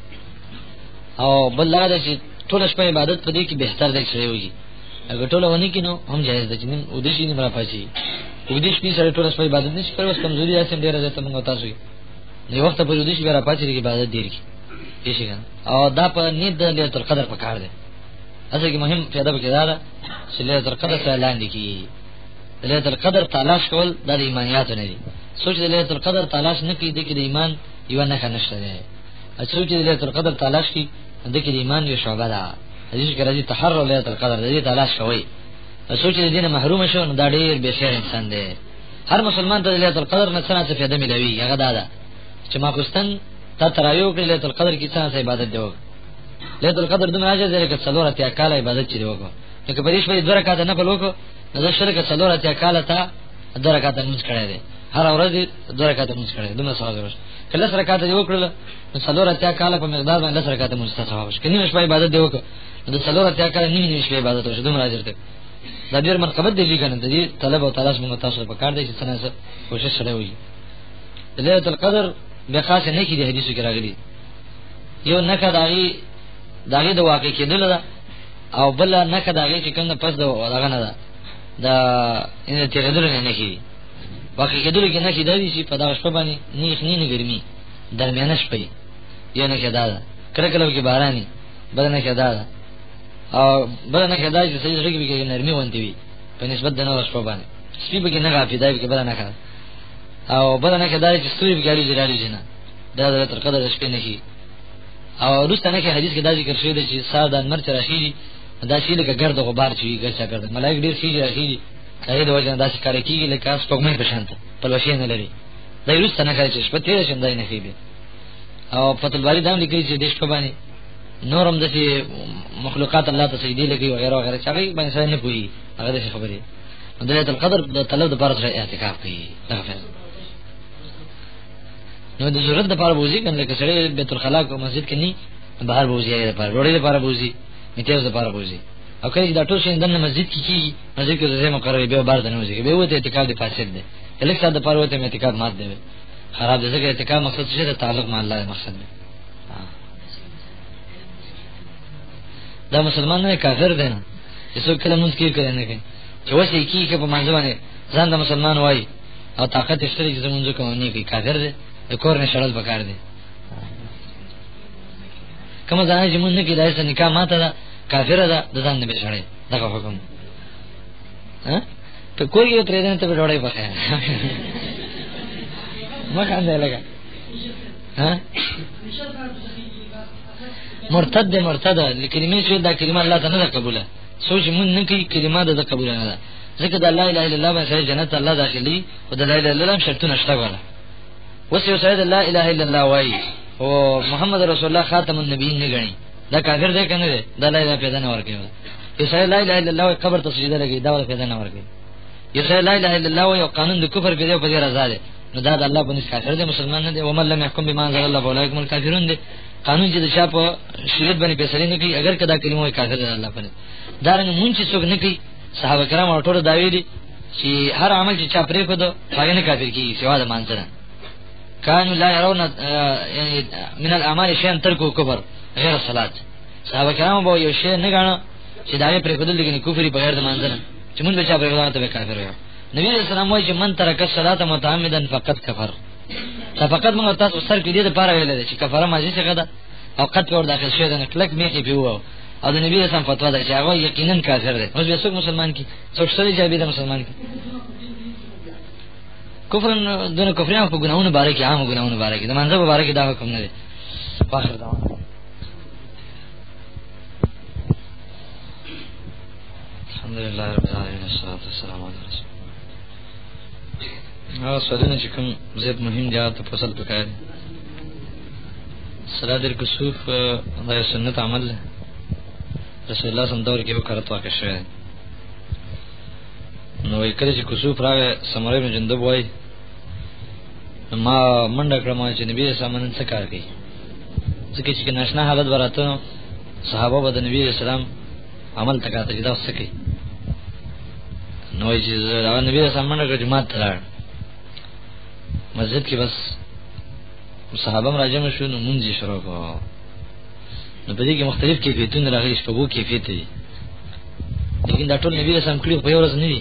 او بل لاره چې ټول شپه عبادت په دې کې بهتر دی چې وي اگر ټول ونی کې نو هم جایز ده چې نن ودشي نه مرا پاتې ودش په سره ټول شپه عبادت نشي کولای اوس کمزوري راسم ډیره ده ته موږ تاسو نه وخت په ودش به را پاتې کې عبادت ډیر کی هیڅ او دا په نیت د ليله القدر په کار ده اصل کې مهم پیدا به کېدار چې ليله القدر سره لاندې کی ليله القدر تلاش کول د ایمانیات نه دي سوچ د ليله القدر تلاش نه کوي د ایمان یو نه کنهشته ده سوچ د ليله القدر تلاش کوي د ایمان یو شعبه ده حدیث کې راځي تحرر ليله القدر د دې تلاش کوي سوچ د دې نه محروم شو نو دا ډېر به خیر انسان دی هر مسلمان ته ليله القدر نه څه فائدہ ملوي هغه دا ده چې ما کوستن تا ترایو کې ليله القدر کې څه عبادت دی ليله القدر دمه راځي چې څلور اتیا کال عبادت چي وکړو چې په دې شپه 2 رکعات نه پلوکو نو شرک څلور اتیا کال ته 2 رکعات موږ کړی دي هر ورځ 2 رکعات موږ کړی دمه ثواب ورس کله سره رکعات یو کړل نو څلور اتیا کال په مقدار باندې 10 رکعات موږ ثواب وش کني شپه عبادت دی وکړو نو څلور اتیا کال نیمه شپه عبادت وش دمه راځي ته دا ډیر مرتبه دی کنه دې طلب او تلاش موږ تاسو په کار دی چې څنګه کوشش سره وي ليله القدر به خاصه نه کې د حدیثو کې راغلي یو نه کداغي داغه د واقع کېدل ده او بل نه کداغه چې کنه پس دغه نه ده دا ان ته غدل نه کی واقع کېدل کې نه کی د دې چې په دا شپه باندې نه ګرمي درمیانه شپه یو نه کېدا ده کله کله کې باراني بل نه کېدا ده او بل نه کېدا چې سړي سړي کې نرمي ونتي وي په نسبت د نو شپه باندې سپي به نه غافي دای کې بل نه کړ او بل نه کېدا چې سوري به ګاډي جوړالي جنا دا د تر قدر شپه نه کی او رستنه کې حدیث کې دا ذکر شوی دی چې ساده مرچ راشي دا شی لکه ګرد غبار چي ګرځا ګرځ ملائک ډیر شي راځي دا د وجه دا چې کار کوي لکه اس په مې بشانت په لوشي نه لري دا رستنه کې چې شپه تیر شم دای نه کیږي او فتل باری دا لیکي چې دیش په باندې نورم د مخلوقات الله ته سجدي لګي وغيرها وغيرها چې هغه باندې نه کوي هغه د خبرې د ليله القدر د طلب د پاره اعتکاف کوي دا فعل نو د ضرورت د پاره بوزي کنه لکه سره بیت الخلا کو مسجد کې نه بهر بوزي یې لپاره وړي لپاره بوزي میته لپاره بوزي او کله دا ټول شین د مسجد کې کی مسجد کې زما مقرره به بار دنه وځي به وته اعتکاف د فاسد ده الک ساده پاره وته اعتکاف مات دی خراب دي ځکه اعتکاف مقصد څه ده تعلق مع الله مقصد ده دا مسلمان نه کافر دی نه څو کله مونږ کې کړی نه کوي چې وسې کې په منځ باندې ځان د مسلمان وای او طاقت یې شته چې زمونږ کوم نه کوي کافر دی د کور نه شړل پکار دی کوم ځای چې مونږ نه کې دایسه نکاح ماته ده کافر ده د ځان نه بشړې دا حکم ها ته کوی یو ترې نه ته ډوړې پخې ما خاندې لګا ها مرتد کلمې شوی دا کلمه الله تعالی نه قبوله سوچ مون نه کوي کلمه د قبول نه ده ځکه د لا اله الا الله باندې جنت الله داخلي او د لا اله الا الله شرطونه شته ولا وسه سید لا اله الا الله وای او محمد رسول الله خاتم النبیین نه غني دا کافر دی کنه دی دا لا اله پیدا نه ورکوي یو سید لا اله الا الله قبر ته سجده لګي دا ولا پیدا نه ورکوي یو سید لا اله الا الله او قانون د کفر پیدا په دې رضا ده نو دا د الله باندې کافر دی مسلمان نه دی او من لم يحكم بما انزل الله فاولئک هم الکافرون دی قانون چې د شاپ شریعت باندې فیصله نه کوي اگر کدا کلمه کافر دی الله باندې دا رنګ مونږ چې څوک نه کوي صحابه کرام او ټول دا ویلي چې هر عمل چې چا پرې کړو هغه نه کافر کیږي سوا د مانځنه کانوا لا يرون يعني من الاعمال شيئا تركوا كفر غیر الصلاه صحابه کرام به یو شی نه غاڼه چې دا یې پرې کړل لګنی کفر بغیر د مانځنه چې مونږ به چا پرې کړو ته کافر یو نبی رسول الله وايي چې من ترک الصلاه متعمدا فقط کفر دا فقط موږ تاسو سر کې دې لپاره ویل دي چې کفاره ماجي څه ده او قد ور داخل شوی د کلک میخي پیو او د نبی رسول فتوا ده چې هغه یقینا کافر دی اوس به څوک مسلمان کی څوک سره جابې د مسلمان کی کفر دونه کفرانو په ګناونو باره کې عام ګناونو باره کې د منځو باره کې دا حکم نه دی فاخر دا الحمدلله رب العالمین والصلاه والسلام علی رسول الله سوالونه چې کوم زیات مهم دي تاسو فصل وکړئ صلاة الکسوف دا سنت عمل رسول الله صلی الله علیه وسلم وکړه واقع شوی نو کله چې کسوف راغی سمره بن جندب وای ما منډه کړم چې نبی سامنے څه کار کوي ځکه چې ناشنا حالت ورته صحابه د نبی اسلام عمل تکاته چې دا څه کوي نو چې دا نبی سامنے کې جماعت تلل مسجد کې بس صحابه راجم شو نو مونږ شروع کړو نو په دې کې مختلف کیفیتونه راغلي شپږو کیفیت دي لیکن دا ټول نبی اسلام کړي په یو ورځ نه دي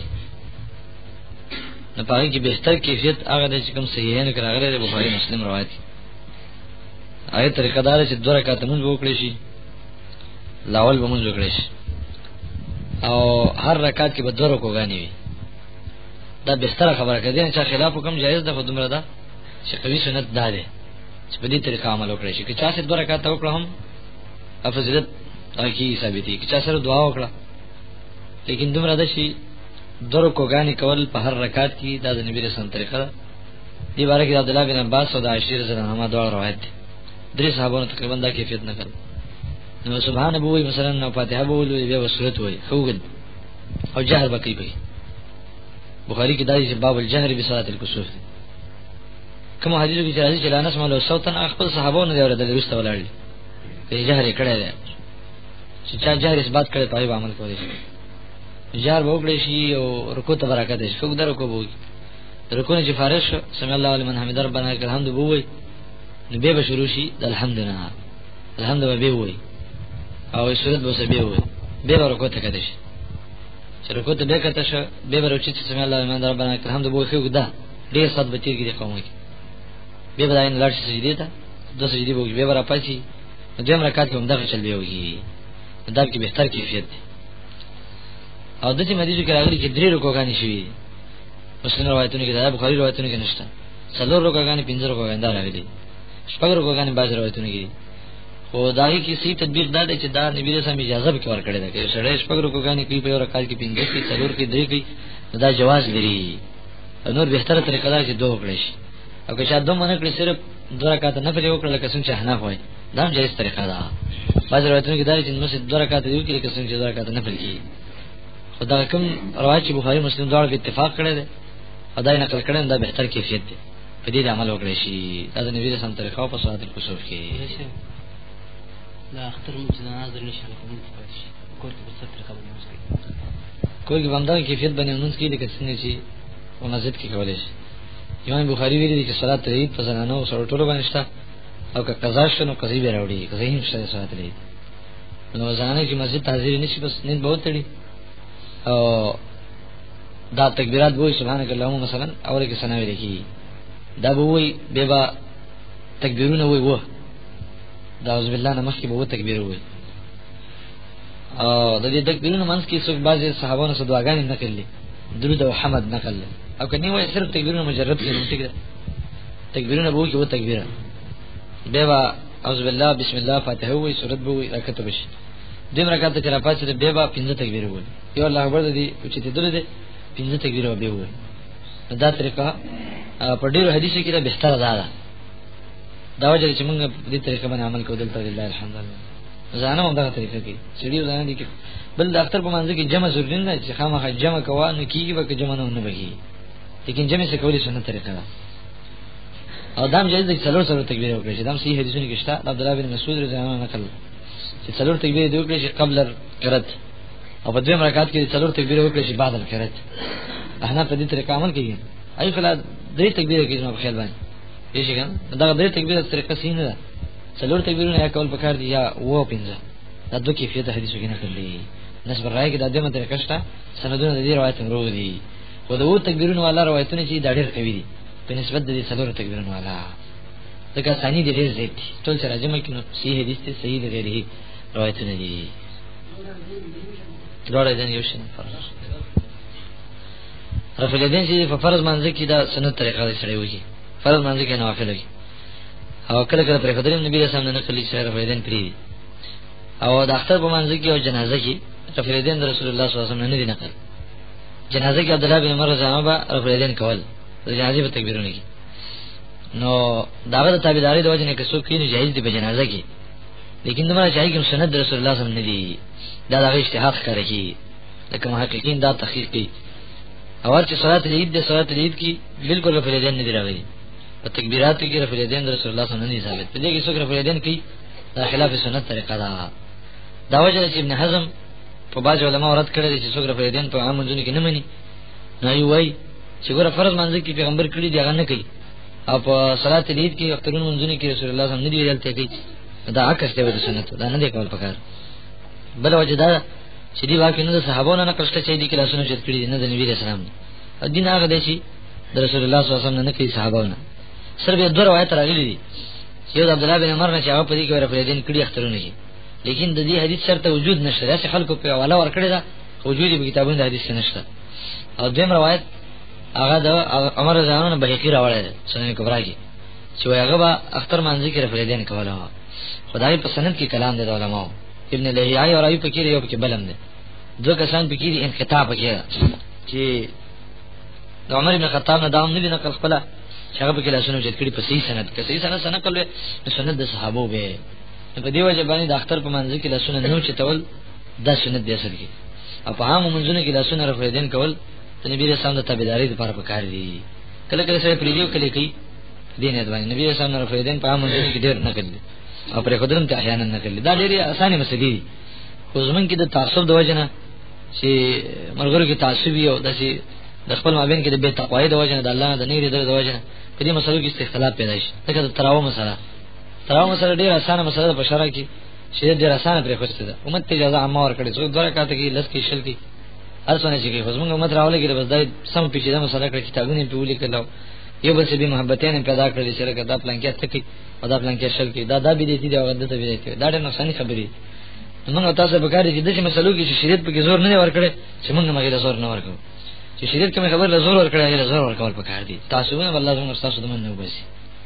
نو په هغه کې بهتر کیفیت هغه د کوم صحیح نه راغلي د بخاری مسلم روایت آیت طریقه دار چې دوه رکعات مونږ وکړي شي لاول به مونږ وکړي شي او هر رکعت کې به دوه رکوګانی وي دا بهتر خبره کړي چې خلاف حکم جایز ده خو دومره ده چې قوي سنت ده چې په دې طریقه عمل وکړي شي چې چا څه دوه رکعات وکړه هم افضلیت کی ثابتې چې چا سره دعا وکړه لیکن دومره ده چې درو کوګانی کول په هر رکعت کې د نبی رسول طریقه ده دی باره کې عبد الله بن عباس او د عائشہ رضی الله عنها دوه روایت دي درې صحابانو تقریبا دا کیفیت نه کړ نو سبحان ابو مثلا نو فاتحه بولوي بیا وسورت وای خوګل او جهر بکی به بخاری کې دا چې باب الجهر بصلاه الكسوف کوم حدیث کې راځي چې لانس مالو صوتن خپل صحابانو دی ورته درسته ولاړي په جهر کړه ده چې چا جهر اثبات کړي پای عمل کوي جهر وکړي شي او رکوع ته برکت شي څوک درو کو وي رکوع چې فارغ شو سمع الله لمن حمد ربنا لك الحمد بووي نو به شروع شي د الحمدلله الحمد به وي او سورت به به وي به رکوع ته کده شي چې رکوع ته به کته شو به ورچې چې سمع الله لمن ربنا لك الحمد بووي خو دا ډیر صد بچی کې کومه به بداین لړ سجدي ته د سجدي بووي به ورا پاتې دیم رکعت کې هم دغه چل بیوږي دا کې بهتر کیفیت دی او د دې مدیجو کې راغلي چې درې رکوګانی شي مسلم روایتونه کې دا بخاری روایتونه کې نشته څلور رکوګانی پنځه رکوګانی دا راغلي شپږ رکوګانی باز روایتونه کې خو داږي کې صحیح تطبیق دا دی چې دا نبی رسول الله اجازه به ورکړي دا چې سړی شپږ رکوګانی کوي په یو رکعت کې پنځه کې څلور کې درې کې دا جواز لري نور بهتره طریقه دا چې دوه وکړي شي او که شاید دوه منه کړی صرف دوه رکعات نه پرې وکړل لکه څنګه حناف وایي دا هم جایز طریقه ده باز روایتونه کې دا چې مسجد دوه رکعات دی کې لکه څنګه دوه رکعات نه پرې خدای کوم روایت چې بخاری مسلم دواړه په اتفاق کړی دی خدای نقل کړي دا بهتر کیفیت دی په دې عمل وکړي شي دا د نبی رسول طریقه په صلات الکسوف کې لا اختر مجنا ناظر نشه کوم څه کول کې په طریقه باندې مسکی کوئی باندې کیفیت باندې اونس کې د کسنې شي او مسجد کې کولای شي امام بخاری ویلي چې صلات عید په زنانو سره ټولو باندې شته او که قضا شنو قضې به راوړي قضې هم شته صلات عید نو ځانه چې مسجد حاضر نشي بس نن به وتړي او دا تکبیرات وای سبحانك اللهم مثلا اوله کې سنا ویل کی دا به وای بیا تکبیرونه وای وه دا اعوذ بالله نمخ کې به تکبیر وای او د دې تکبیرونو منځ کې څوک بعضي صحابانو سره دعاګانې نکړلې درود او حمد نکړل او کني وای صرف تکبیرونه مجرد کې نو ټیک ده تکبیرونه به وای کې و تکبیر بیا اعوذ بالله بسم الله فاتحه وای سورۃ به وای راکته بشي دیم رکعت ته را پاتې بیا 15 تکبیر وای یو الله اکبر دې چې دې درته 15 تکبیر به وای دا طریقه په ډیرو حدیثو کې دا بهتره ده دا وجه چې موږ دې طریقه باندې عمل کوو دلته لله الحمدلله ځانه هم دا طریقه کې سړي ځانه دي کې بل د اختر په منځ کې جمع ضروري نه چې خامخا جمع کوا نه کیږي به جمع نه بږي لیکن جمع څه کولای سنت طریقه ده او دام جایز دي څلور تکبیر وکړي چې دام صحیح حدیثونه کې شته عبد الله بن مسعود رضی الله عنه نقل چې څلور تکبیر دی وکړي چې قبل القرات او په دویم رکعت کې څلور تکبیر وکړي چې بعد القرات احنا په دې طریقه عمل کوي ای فلا درې تکبیر کې نو په خیال باندې هیڅ څنګه دا درې تکبیر طریقه سینه ده څلور تکبیرونه یا کول پکار دي یا و پنځه دا دوه کیفیت حدیثو کې نقل دي نسب راي کې د دې مته کښتا سندونه د دې روایت مرو دي خو د و تکبیرونو والا روایتونه چې دا ډېر قوي دي په نسبت د دې څلور تکبیرونو والا دا ثاني دي ډېر زیات دي ټول سره جمع کینو صحیح حدیث ته صحیح دی غیره روایتونه دي لوړ دي یو شي فرض رفع الیدین چې په فرض منځ کې دا سنت طریقه ده سره وږي فرض منځ کې نوافل وي او کله کله پر خدای نبی رسول الله نقل چې رفع الیدین پری او د اختر په منځ کې او جنازه کې رفع الیدین رسول الله صلی الله علیه وسلم نه دي نقل جنازه کې عبد الله بن عمر رضی الله عنه رفع الیدین کول د جنازې په تکبیرونه کې نو داغه د تابعداري د وجه نه کې څوک نه جایز دي په جنازه کې لیکن دمر چاہیے کہ سند رسول الله صلی الله علیه وسلم ندی دا دغه اجتهاد کوي لکه محققین دا تحقیق کوي اور چې صلات العید د صلات العید کې بالکل رفع الیدین نه دی راغلي په تکبیرات کې رفع الیدین رسول الله صلی الله علیه وسلم نه ثابت دي چې څوک رفع الیدین کوي دا خلاف سنت طریقه ده دا وجه چې ابن حزم په باج علماء رد کړی چې څوک رفع الیدین په عام منځونو کې نه مني نه یو وای چې ګوره فرض منځ کې پیغمبر کړی دی هغه نه کوي او په صلات العید کې اخترون منځونو کې رسول الله صلی الله علیه وسلم نه دی ویل ته کوي دا عکس دی د سنت دا نه دی کول پکار بل وجه دا چې دی واکې نه د صحابانو نه کښته چې دي کلاسونه چې کړی نه د نبی رسول الله دین هغه دی چې د رسول الله صلی الله علیه وسلم نه کوي صحابانو سره به دوه روایت راغلي دي چې عبد الله بن عمر نه چې هغه په دې کې ورپرېدین کړي اخترونه کې لیکن د دې حدیث شرط وجود نشته چې خلکو په حواله ورکړي دا وجود په کتابونو د حدیث کې نشته او دیم روایت هغه د عمر زانو بهقي راوړل سنن کبرا کې چې هغه با اختر منځ کې رپرېدین کوله خدای په سند کې کلام دی د علماء ابن لهیعی او راوی پکې یو پکې بلم دی دوه کسان پکې دي انقطاع پکې چې د عمر ابن خطاب نه داوم نه دي نقل خپل هغه پکې لاسونه چې کړي په صحیح سند کې صحیح سند کول نو سند د صحابه به په دې وجه باندې د اختر په منځ کې لاسونه نو چې تول د سند دی اصل کې او په عام منځونو کې لاسونه رفعیدین کول د نبی رسول الله تابعداري لپاره پکار دي کله کله سره پریډیو کله کوي دین باندې نبی رسول الله رفعیدین په عام منځونو کې ډېر نه کوي او پر خدرم ته احیانا نه کوي دا ډېری اسانه مسلې دي خو زمون کې د تعصب د وجه نه چې مرګرو کې تعصب یو داسې د خپل مابین کې د بے تقوی د وجه نه د الله د نه لري د وجه نه په دې مسلو کې اختلاف پیدا شي لکه د تراو مسله ډېر اسانه مسله په شرع کې چې ډېر اسانه پرې خوسته ده امت ته اجازه عامه ورکړي څو دوه کاته کې لس کې شل کې هر څونه چې خو زمونږ امت راولې کې بس دای سم پیچیده مسله کړي کتابونه په ولیکلو یو بل څه به محبتونه پیدا کړل چې لکه دا پلان کې تکي او دا پلان کې شل کې دا به دي چې او غدته به دي دا ډېر نقصان خبرې موږ تاسو به کاری چې د مسلو کې شریعت په کې زور نه ورکړي چې موږ مګر زور نه ورکړو چې شریعت کې خبر له زور ورکړي هغه زور ورکول پکار دي تاسو نه والله زموږ تاسو د من نه وبسي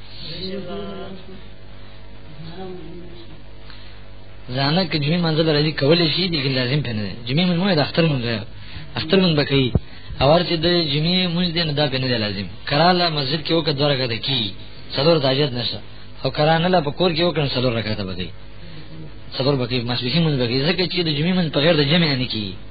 ځانه کې جمعې منځل راځي کولې شي دي چې لازم پنه جمعې من مو د اختر من بکې اور چې د جمعې مونږ دې نه دا پنه لازم کراله مسجد کې وکړه دوه رکعات کی څلور تاجت نشه او کرانه لا په کور کې وکړه څلور رکعات بکې څلور بکې مسبحین من بکې ځکه چې د جمعې من په غیر د جمع نه کی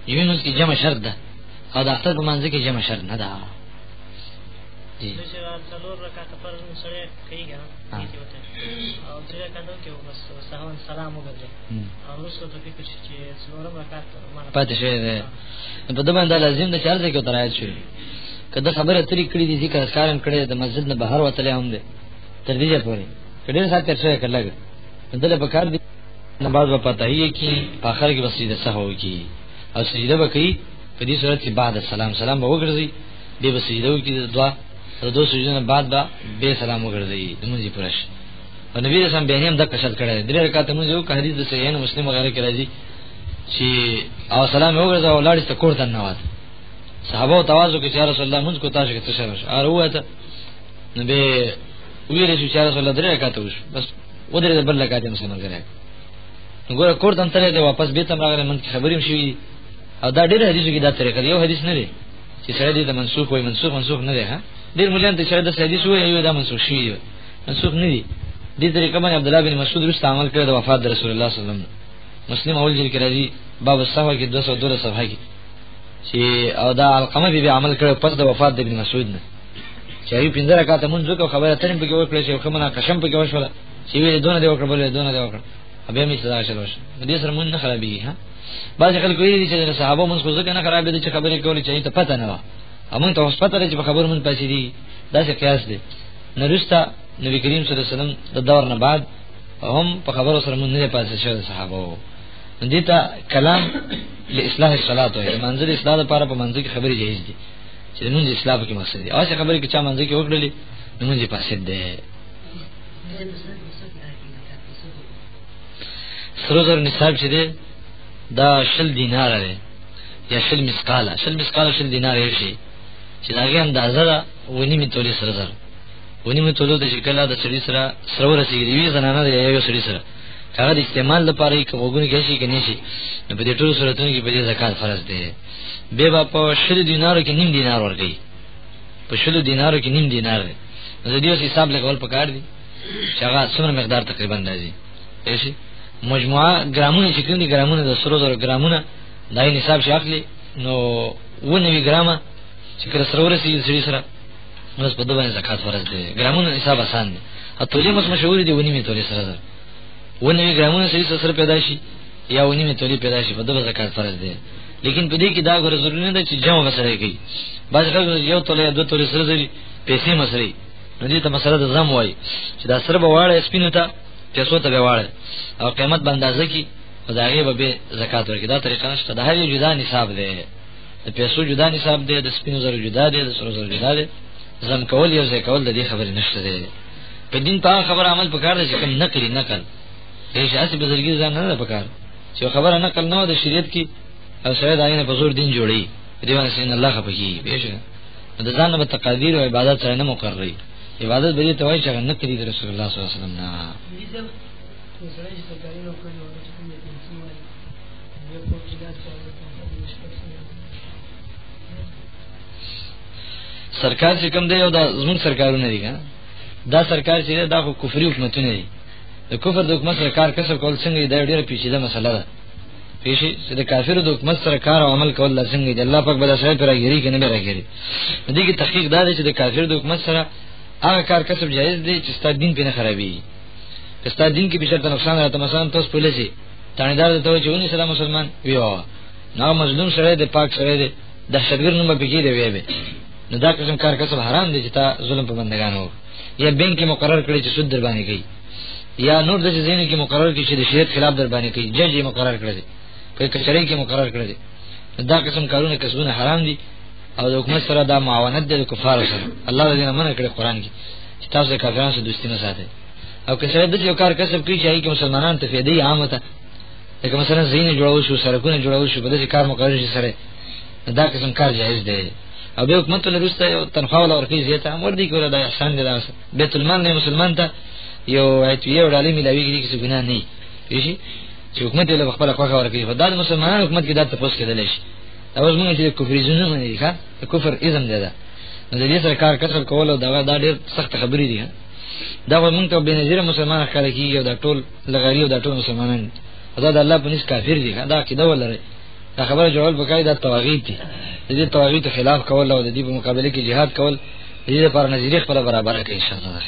یوه نو کې جمع شرط ده او د اختر په منځ کې جمع شرط نه ده. چې څلور رکعات فرض سره کیږي او درې رکعات کې بس سهون سلام وګرځي او رسو ته فکر شي چې څلور رکعات پاتې شوی ده. په دې باندې لازم ده چې ارزه کې ترایت شي. کله خبره تری کړی دي ذکر اسکارم کړی د مسجد نه بهر وتلې هم ده تر دې پورې کډیر سات تر شوی کړل دله په کار دي نه بعد په پتاهي کې په اخر کې بسیده سهو کی او سجده وکړي. په دې صورت کې بعد سلام به وګرځي دې بسیده وکړي دعا او دو سجدونه بعد به سلام وګرځي د مونږی پرش. او نبی رسول الله هم د کشل کړی درې رکعات مونږ یو حدیث د صحیح مسلم وغیرہ کې راځي چې او سلام وګرځي او لاړ است کوړه نواز صحابه تواضع کې چې رسول الله مونږ کو تاسو کې تشرش ار وته نبی ویل چې رسول الله درې رکعات وش بس ودرې د بل رکعات مسلمان کړی. وګوره کوړه تم ته واپس به تم راغله من خبرې شي او دا ډېر حدیث کې دا طریقه یو حدیث نه دی چې سره دې منسوخ وي منسوخ نه دی. ها ډېر مليان ته چې دا حدیث وي یو دا منسوخ شي منسوخ نه دی. دې طریقه باندې عبد الله بن مسعود رسول عمل کړی د وفات د رسول الله صلی الله علیه وسلم. مسلم اول جلد کې راځي باب الصحوه کې 202 صفحه کې چې او دا القمه به عمل کړی پس د وفات د ابن مسعود نه چې یو 15 رکعات مونږ کو خبره ترې په کې وکړه چې کومه قسم په کې وشوله چې وی دونه دی وکړه بل دونه دی وکړه ابه می صدا شلوش دې سره مونږ نه خرابېږي. ها بعض خلک ویلي چې صحابه مونږ خو ځکه نه خرابې دي چې خبرې کولې چې ته پته نه و امون ته اوس پته لري چې په خبر مونږ پاتې دي. دا څه قیاس دی نورستا نبی کریم صلی الله علیه وسلم د دور نه بعد هم په خبرو سره مونږ نه پاتې شوی صحابه. دې ته کلام لاصلاح الصلاه او منزل اصلاح لپاره په منځ کې خبرې جایز دي چې مونږ اصلاح کې مقصد دي. اوسه خبرې کې چا منځ کې وکړلې مونږ یې پاسې ده. سروزر نصاب چې ده دا 10 دینار دی یا 10 مسقاله 10 دینار یې شي چې داګه اندازه ده ونی می تولې سره ونی می تولې د شکل د سړي سره سرور رسیدي وی زنانه دی یو سړي سره هغه د استعمال لپاره کې وګونی کې شي کې نشي په دې ټول صورتونو کې په دې زکات فرض دی. به با په 10 دینارو کې نیم دینار ورګي په 10 دینارو کې نیم دینار دی. زه دې حساب لګول پکار دي چې هغه څومره مقدار تقریبا راځي اېشي مجموعه ګرامونه چې کوم دي ګرامونه د 100 ګرامونه دای نصاب شي اخلي نو 90 ګرامه چې کله سره ورسي سړي سره نو په دغه زکات فرض دي. ګرامونه حساب آسان دي اته مس مشهور دي ونی می تولې سره 90 ګرامونه سړي سره پیدا شي یا ونی می تولې پیدا شي په دغه زکات فرض دي. لیکن په دې کې دا غوړ ضروري نه ده چې جمع مسله کوي. بعض خلک یو تولې دوه تولې سره دي پیسې مسلې نو دې ته مسله د زم وای چې دا سره به واړه سپینو ته پیسو ته به واړه او قیمت باندې ځکه خدای به زکات ورکړي. دا طریقه نشته د هر یو جدا نصاب دی د پیسو جدا نصاب دی د سپینو زرو جدا دی د سرو زرو جدا دی زم کول یو ځای کول د دې خبرې نشته دی. په دین په خبر عمل پکار دی چې کوم نقل هیڅ اسی بزرګي ځان نه پکار چې خبره نقل نه د شریعت کې او سره داینه په زور دین جوړي دیوانه سین الله خپکی بهشه د ځان په تقدیر او عبادت سره نه مقرري عبادت به ته وایي چې نقل دی رسول الله صلی الله علیه وسلم نه سرکار چې کوم دی او دا زمون سرکارونه دي دا سرکار چې دا خو کفري حکومتونه دي. د کفر د حکومت سرکار کسب کول څنګه دا ډیره پیچیده مسله ده. پیشي چې د کافرو د حکومت سرکار او عمل کول څنګه دی الله پاک بل سره راګری کنه به راګری. دې کې تحقیق دا دی چې د کافرو د حکومت سره هغه کار کسب جایز دی چې ستاسو دین په نه خرابي. که ستاسو دین کې به شرط نقصان راته مثلا تاسو پولیسي تانیدار ته وایي چې ونی سلام مسلمان ویو نو مظلوم سره د پاک سره د دهشتګر نوم به کېږي وی به نو دا قسم کار کسب حرام دي چې تا ظلم په بندگانو یا بینک کې مقرر کړی چې سود در باندې کوي یا نور د ځینې کې مقرر کړي چې د شریعت خلاف در باندې کوي جج یې مقرر کړی په کچري کې مقرر کړی دا قسم کارونه کسبونه حرام دي او د حکومت سره دا معاونت د کفار سره الله دې نه منع کړی قران کې چې تاسو د کافرانو سره دوستی نه ساتئ او که سره د یو کار کسب کوي چې هغه مسلمانانو ته فائدې عامه ده لکه مثلا زین جوړول شو سرکونه جوړول شو په دې کار مقرر شي سره دا قسم کار جایز دی او به حکومت له روسته یو تنخواه ولا ورکی زیاته امر دی کوله دا احسان دی دا بیت المال نه مسلمان ته یو ایتوی وړاندې ملاویږي چې ګناه نه وي شي چې حکومت له خپل خواخه ورکی دا مسلمانانو حکومت کې دا تاسو کېدل شي اوس موږ چې کفرزونه باندې ښه کفر اذن دی دا نو دې سره کار کسب کول او دا ډېر سخت خبرې دي دا موږ ته بنظیر مسلمان ښکار کیږي دا ټول لغاری او دا ټول مسلمانان دا د الله په نس کافر دي دا کېدا ولري دا خبره جوړول بکای دا توغیت دي د دې توغیت خلاف کول او د دې په مقابله کې jihad کول د دې لپاره نظریه خپل برابر کړي ان شاء الله.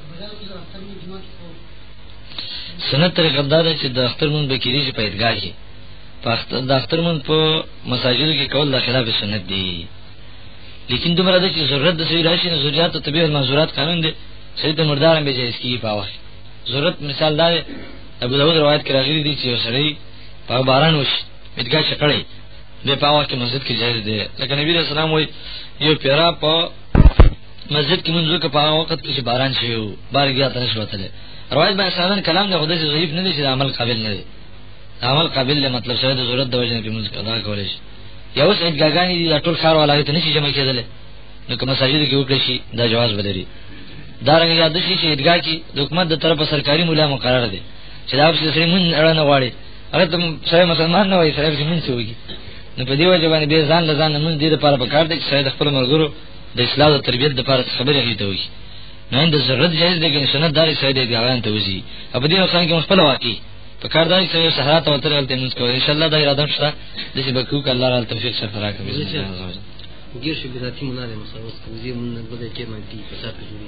سنت طریقه دا ده چې د اختر مون بکیری چې په ادګاه کې د اختر مون په مساجدو کې کول د خلاف سنت دي، لیکن دومره ده چې ضرورت د سوي راشي، ضرورت او طبيعه المنظورات قانون دي سړي ته مردارم به جایز کیږي په وخت ضرورت. مثال دا ابو داود روایت کې راغلي دي چې سړی په باران وش ادګاه شکړي به په وخت مسجد کې جایز دي، لکه نبی رسول الله وایي یو پیرا په مسجد کې منځو کې په وخت کې باران شي او بارګیا ته نشوتله. روایت باندې سامان کلام د خدای ضعیف نه دي چې عمل قابل نه دي، عمل قابل له مطلب سره د ضرورت د وجه نه موږ ادا کولای شي. یو څه ادګاګانی دي ټول خار ولایت نشي جمع کېدل، نو کوم مساجد کې وکړي شي دا جواز بدري. دا رنګ یاد شي چې ادګا کې د حکومت د طرفه سرکاري مولا مقرر دي چې دا په سری مون اړه غواړي، هغه ته سره مسلمان نه وي سره مون څه وږي، نو په دې وجه باندې به ځان لزان مون دې لپاره پکار دي چې د خپل مرګرو د اصلاح او تربيت لپاره خبرې کوي ته وي. نه د ضرورت جایز دي چې سنت داري سره دې غوان ته وځي. په دې وخت کې خپل واقعي پکار دي چې سهارت او تر الته موږ کوو ان شاء الله دا اراده شته د چې بکو ک الله تعالی توفیق سره راکړي. ګیر شي بدعتي مناله مساوس کوي مون نه بده کې مانتي په تاسو جوړي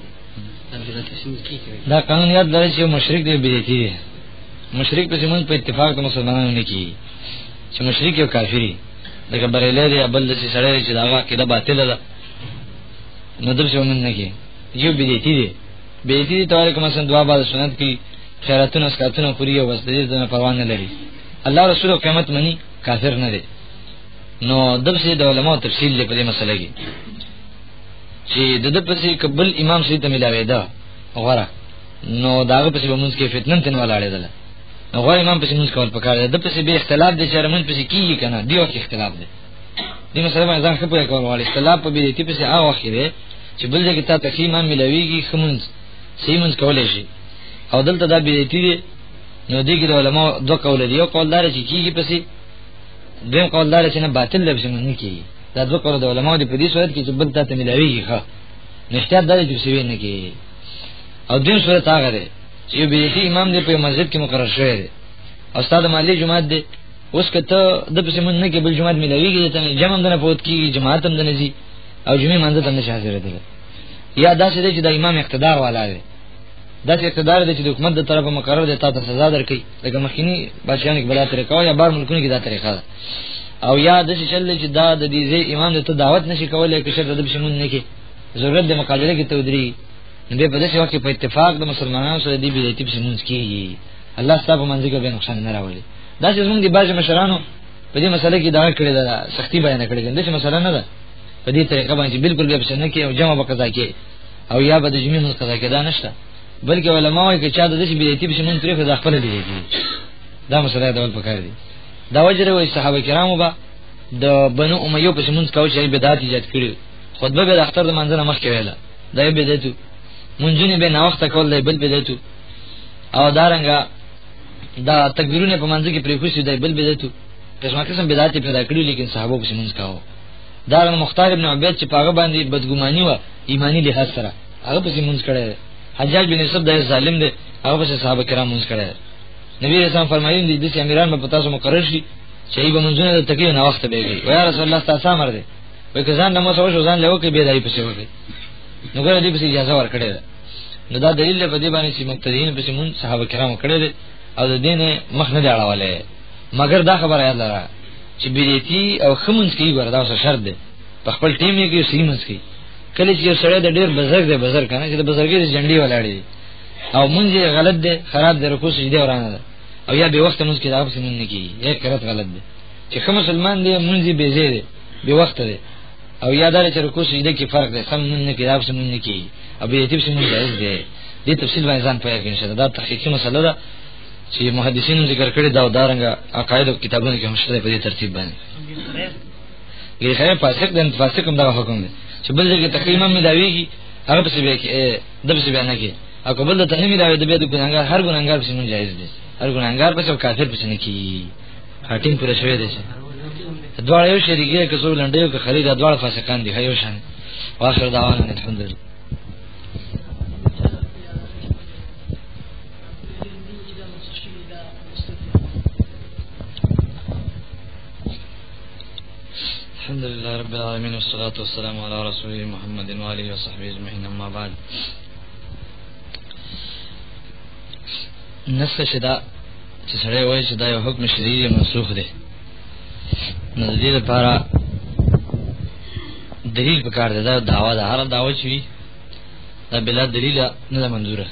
دا قانون یاد لري چې مشرک دی بدعتي دی، مشرک په زمون په اتفاق د مسلمانانو نه کی چې مشرک یو کافری دغه بریلې دی بل د سړی چې دا عقیده باطله ده نو دغه څه نه کی یو بدعتي دی. بدعتي تواره کوم څنګه دعا بعد سنت کی خیراتونه اسکاتونه پوری او بس دې نه پروا نه لري. الله رسول قیامت منی کافر نه دی. نو دغه د علماء تفصیل په دې مسله کې چې د پسې قبل امام سي ته ملاوي دا غره نو داغه پسې موږ کې فتنه تن ولاړې ده، نو غره امام پسې موږ کول پکاره ده، د پسې به اختلاف دي چې موږ پسې کیږي کنه دیو کې اختلاف دي. دې مسله باندې ځان خپل کول وړي اختلاف په دې تی پسې هغه وخت دی چې بل ځای کې تا تقسیم ملاويږي خمونځ سیمونځ کولای شي او دلته دا به دې نو دې کې د علماء دوه قول دي، یو قول دار چې کیږي پسې دیم قول دار چې نه باطل لبس نه کیږي. دا دوه قول د علماء دي په دې صورت کې چې بل ته ملاويږي ښه نشته دا چې څه نه کیږي. او دیم صورت هغه دی چې به امام دې په مسجد کې مقرر شوی دی او استاد مالی جماعت دی، اوس کته د پسې مونږ نه کې بل جماعت ملاويږي ته جمع هم نه پوت کیږي جماعت هم نه زی او جمعې منځ ته نشه حاضر دي. یا دا څه دی چې د امام اقتدار والا دی، دا چې اقتدار دی چې د حکومت د طرفه مقرر دی تاسو سزا درکې لکه مخکینی بادشاہانو کې بلا طریقه او یا بار ملکونو کې دا طریقه ده. او یا د څه چل چې دا د دې امام ته دعوت نشي کولای کې شرط د بشمون نه کې ضرورت د مقابله کې تودري نو په دې وخت کې په اتفاق د مسلمانانو سره دی به تیب سمون کېږي. الله ستاسو منځ کې به نقصان نه راوړي. دا چې موږ د باج مشرانو په دې مسله کې دا کړی دا سختي بیان کړی دا چې مسله نه ده په دې طریقه باندې بالکل به څنګه کې او جمع وکړه کې او یا به د جمعې منځ قضا کې دا نشته، بلکې علماء کې چا د دې به تیب سمون ترې په خپل دی دا مسله دا ول پکار دي. دا وجره وي صحابه کرامو با د بنو امیه په سمون کاو چې بدعت ایجاد کړی، خطبه به د اختر د منځنه مخ کې ویله دا به بدعت منځونه به نا وخت کول دی بل بدعت او دارنګه دا تکبیرونه په منځ کې پرې خوشي دی بل بدعت قسمه قسم بدعت پیدا کړی، لیکن صحابه په سمون کاو. دارنګه مختار ابن عبید چې پاغه باندې بدګماني و ایمانی لحاظ سره هغه په سمون کړی. حجاج بن یوسف د ظالم دی هغه په صحابه کرام مونږ کړی. نبی رسول الله فرمایي دي چې امیران په تاسو مقرر شي چې به منځونه د تکلیف نه وخت بهږي و یا رسول الله تاسو امر دی وای که ځان نماز او ځان له وکي به دای پسې وکي نو ګره دې پسې اجازه ورکړي. نو دا دلیل په دې باندې چې مقتدیین پسې مون صحابه کرام کړي دي او د دین مخ نه دیړواله، مگر دا خبره یاد لره چې بیرتی او خمونس کی وردا اوس شرط دی په خپل ټیم کې سیمنس کی کله چې سړی د ډیر بزرګ دی بزرګ کنه چې د بزرګي جنډي ولاړی او مونږ غلط دی خراب دی رکوع سجده ورانه ده او یا به وخت مونږ کې دا څه مونږ نه کی یک کرت غلط دی چې کوم مسلمان دی مونږ به زیاده به وخت دی او یادار چې رکوع سجده کې فرق دی سم نه کې دا څه مونږ نه کی او به دې څه مونږ دی دې تفصیل باندې ځان پوهه کې ان شاء الله دا تحقیقي مسله ده چې محدثینو ذکر کړی دا دارنګه عقاید او کتابونو کې هم شته په دې ترتیب باندې. یی خیر فاسق د فاسق هم دا حکم دی چې بل ځای کې تقریبا مې داویږي هغه څه به کې د څه بیان نه کې او قبول د تنه مې داوی د به د ګناګار هر ګناګار په سیمه جایز دی، هر ګناګار په څو کافر په سینه کې خاطین پر شوی دی. دواړه یو شریګه کې څو لنډیو کې خرید دواړه فاسقان دي هيو شان. واخر دعوانا الحمدلله. الحمد لله رب العالمين والصلاة والسلام على رسوله محمد وآله وصحبه أجمعين. أما بعد، نسخ شدا چې سړی وایي چې دا یو حکم شرعي منسوخ دی، نو د دې لپاره دلیل پکار دی. دا دعوه ده، هر دعوه چې وي دا بلا دلیل نه ده منظوره.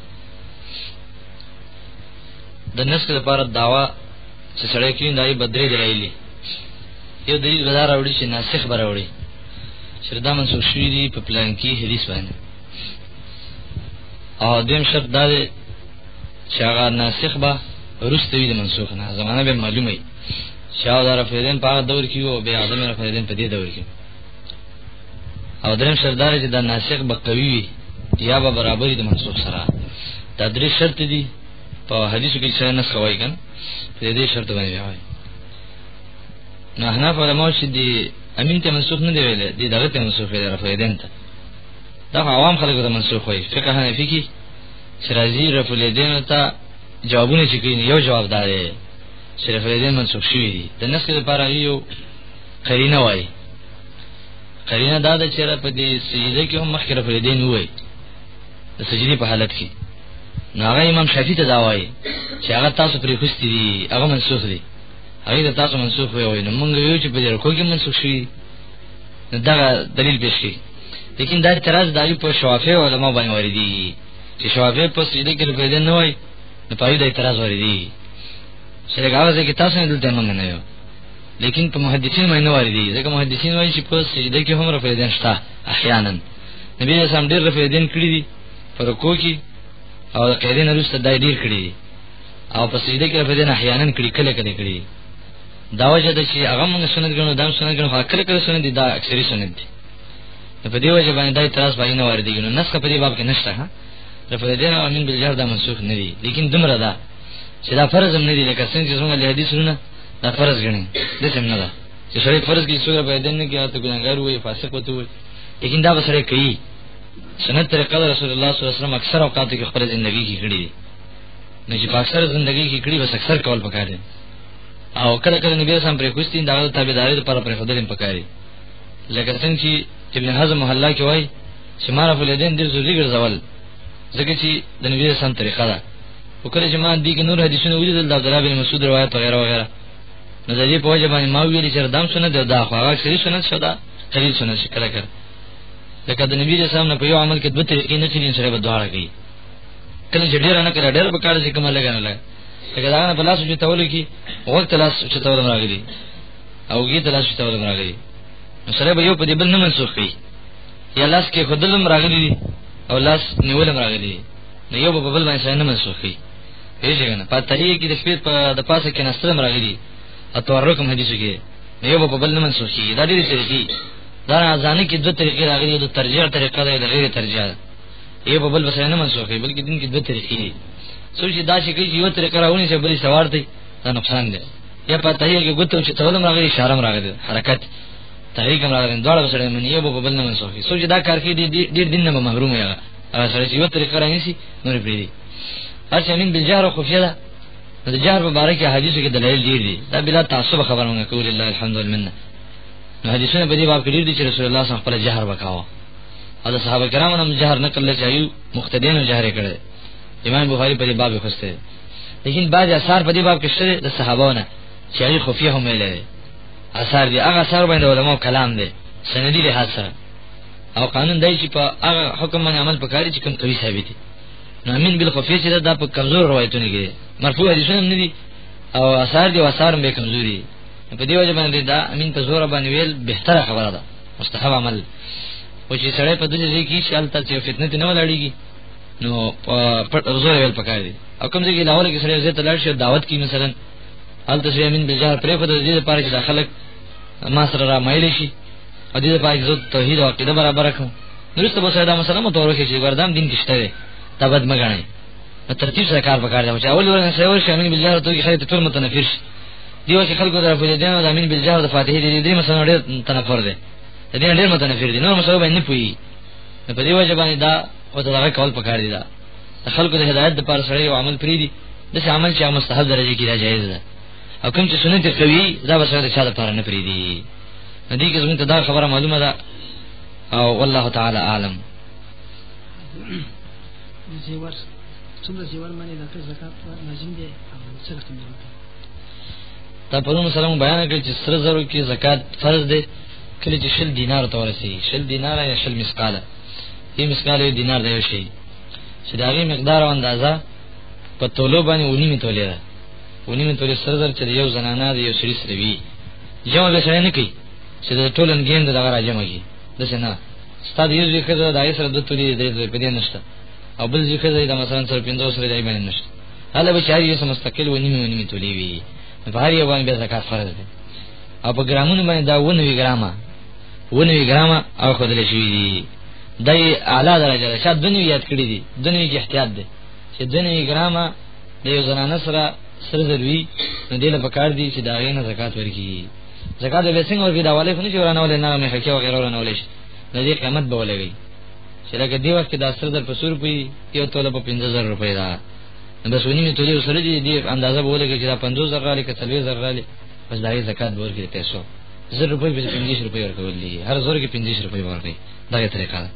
د نسخ لپاره دعوه چې سړی کوي دا یې بدرې دلایل یو دلیل به دا راوړي چې ناسخ به راوړي چې دا منسوخ شوي دي په پلانکي حدیث باندې، او دویم شرط دا دی چې هغه ناسخ به وروسته وي د منسوخ نه، زمانه به معلومه وي چې دا رفیدین په هغه دور کې وي او بیا عدم رفیدین په دې دور کې. او دریم شرط دا دی چې دا ناسخ به قوي وي یا به برابر وي د منسوخ سره. دا درې شرط دي په حدیثو کې چې نسخ وایي کنه، په دې شرط باندې وایي. نو احناف علماء چې دی امین ته منسوخ نه دی ویل، دی دغه ته منسوخ دی رفیدین ته. دا عوام خلکو ته منسوخ وایي. فقه حنفي کې چې راځي رفیدین ته جوابونه چې کوي، یو جواب دا دی چې رفیدین منسوخ شوي دي. د نسخ لپاره یو قرینه وایي. قرینه دا ده چې په دې سجده کې هم مخکې رفیدین وایي د سجدې په حالت کې. نو هغه امام شافعي ته دا وایي چې هغه تاسو پرې خوستي دي، هغه منسوخ دي، هغه ته تاسو منسوخ وایي. نو موږ یو چې په دې رکوع کې منسوخ شي، نو دا دلیل پیش کړي. لیکن دا اعتراض دایي په شوافی علماء باندې وریدي چې شوافی په سجده کې رفیدین نه وایي، نو په دې د اعتراض وریدي چې هغه کې تاسو نه دلته موږ نه یو. لیکن په محدثین باندې نه وریدي، ځکه محدثین وایي چې په سجده کې هم رفیدین شته احیانا. نبی رسول الله ډېر رفیدین کړی دي په رکوع کې، او قیدین وروسته دای ډیر کړی، او په سجده کې رفیدین احیانا کړی، کله کله کړی. دا وجه ده چې هغه موږ سنت ګڼو، دا سنت ګڼو، کله کله سنت دي، دا اکثری سنت دي. په دې وجه باندې دا اعتراض باندې نه وریدي. نو نسخ په دې باب کې نشته. ها رفیدین او امین بالجهر دا منسوخ نه دي، لیکن دومره ده چې دا فرض هم نه دي، لکه څنګه چې څنګه له حدیثونو دا فرض ګڼي. د څه نه ده چې سړی فرض کې څوک رفیدین نه کوي، ته ګناګار وي، فاسق وته وي، لیکن دا به سړی کوي. سنت طریقه رسول الله صلی الله علیه وسلم اکثر اوقات کې خپل ژوندۍ کې کړی دي، نو چې اکثر ژوندۍ کې کړی بس اکثر کول پکار دي. او کله کله نبی رسول الله پرې خوستین دا تابعداري لپاره پرې خدای پکاري. لکه څنګه چې ابن حزم محله کې وایي چې معرف الیدین ډېر ضروري ګرځول، ځکه چې د نبی رسول الله طریقه ده. او کله چې ما دې کې نور حدیثونه ولیدل د عبد الله بن مسعود روایت وغیرہ وغیرہ، نو د دې په وجه باندې ما ویل چې دام سنت دا خو هغه سری سنت شوه، قلیل سنت کله کله. لکه د نبی رسول الله په یو عمل کې دوه طریقې نه چي سره بدواره کوي، کله چې ډیر نه کړه ډیر به کار شي کوم لګنه لګ. لکه دا نه بلاس چې تول کی وخت لاس چې تول راغلي او گی لاس چې تول راغلي، نو سره به یو په دې بل نه منسوخ کی، یا لاس کې خدلم راغلي او لاس نیولم راغلي، نو یو په بل باندې نه منسوخ کی. هیڅ نه په طریقې کې د سپید په د پاسه کې نستلم راغلي، اته ورکم حدیث کې نو یو په بل نه منسوخ کی. دا ډېر طریقې دا ځانې کې دوه طریقې راغلي، د ترجیح طریقه ده، د غیر ترجیح. یو په بل بس نه منسوخ کی، بلکې دین کې دوه طریقې دي. سوچي دا چې یو طریقه راونی چې بل سوار دی، دا نقصان دی. یا په تحریک کې ګوتو چې تولم راغلي، اشاره راغلي، حرکت تحریک راغلي، دواړه سره منی یو په بل نه منسوخ کی. سوچي دا کار کې ډېر دین نه محروم یې، هغه سره چې یو طریقه راځي نور پری. هر څه من بالجهر او خفیه ده. د جهر په اړه کې حدیثو کې دلایل ډېر دي، دا بلا تعصب خبرونه کوي. لله الحمد والمنه. نو حدیثونه په دې باب کې دي چې رسول الله صلی الله علیه وسلم خپل جهر وکاوه، او صحابه کرامو هم جهر نه کړل، چې ایو مقتدین جهر کړي. امام بخاری په دې باب خوسته، لیکن بعض آثار په دې باب کې شته د صحابهونو چې ایو خفیه هم لري. آثار دي، هغه آثار باندې علماء کلام دي سندي له حاصل، او قانون دی چې په هغه حکم باندې عمل وکړي چې کوم قوي ثابت دي. نو امین بالخفیه چې دا په کمزور روایتونه کې مرفوع حدیثونه نه دي، او آثار دي، او آثار هم به کمزوري. په دې وجه باندې دا امین په زور باندې ویل بهتره خبره ده، مستحب عمل. او چې سړی په دې ځای کې چې الته چې فتنه نه ولاړيږي، نو په زور ویل پکار دي. او کوم ځای کې لاول کې سړی زه ته لاړ شي دعوت کې مثلا الته چې امین بالجهر پرې په دې لپاره چې داخله ما سره را مایل شي، او دې لپاره چې توحید او عقیده برابر کړو، نو رسته به ساده مسله متوره کې چې ګردام دین کې شته دا بد مګنئ. په ترتیب سره کار وکړ چې اول ورنه سره ورشي امین بالجهر ته کې خیرت ټول متنفر شي. دیو چې خلکو درو په دې نه امین بالجهر د فاتحه دې مثلا ډېر تنفر دي، دې ډېر متنفر دي، نو مسله باندې پوي. په دې وجه باندې دا او دا کول پکار دي. دا خلکو د هدایت لپاره سره یو عمل پری دي، د عمل چې مستحب درجه کې را جایز ده، او کوم چې سنت کوي دا به سره د چا لپاره نه پری دي. دې کې زموږ ته دا خبره معلومه ده او والله تعالی اعلم. زیور څومره زیور باندې د زکات لازم دی او څه رقم دی؟ دا پرون سلام بیان کړ چې سره زرو کې زکات فرض دی کله چې 10 دینار ته ورسي 10 دینار یا 10 مسقاله یې مسقاله دینار دی شي چې دا غي مقدار او اندازه په تولو باندې ونی می تولې ده ونی می تولې سره زر چې یو زنانه دی یو سړي سره وی جمع به سره نه کوي چې د ټولن ګیم دغه راځم کی د څنګه ستاسو یو ځکه دا دای سره د تولې د په دې نشته او بل ځکه دا مثلا سره 500 سره دی باندې نشته هله به چاري سم مستقل ونی می تولې وی په هر یو باندې زکات فرض ده او په ګرامونو باندې دا 90 ګرامه او خدای شي دی دای اعلی درجه ده شاید دنیو یاد کړی دي دنیو کې احتیاط ده چې 90 ګرامه د یو زنانه سره زروي نو دې له پکار دي چې دا غینه زکات ورکړي زکات به څنګه ورکړي دا والے خو نه جوړانه ولې نه مې حکې وغیرہ ورنه ولې د دې قیمت به ولګي چې لکه دی وخت کې دا سره در په 100 روپۍ یو توله په 15000 روپۍ دا بس ونی می تولې سره دي اندازه به ولګي چې دا 50000 رالی که 30000 رالی بس دا یې زکات ورکړي پیسو 1000 روپۍ به 50 روپۍ ورکول دي هر زور کې 50 روپۍ ورکړي دا یې طریقه ده.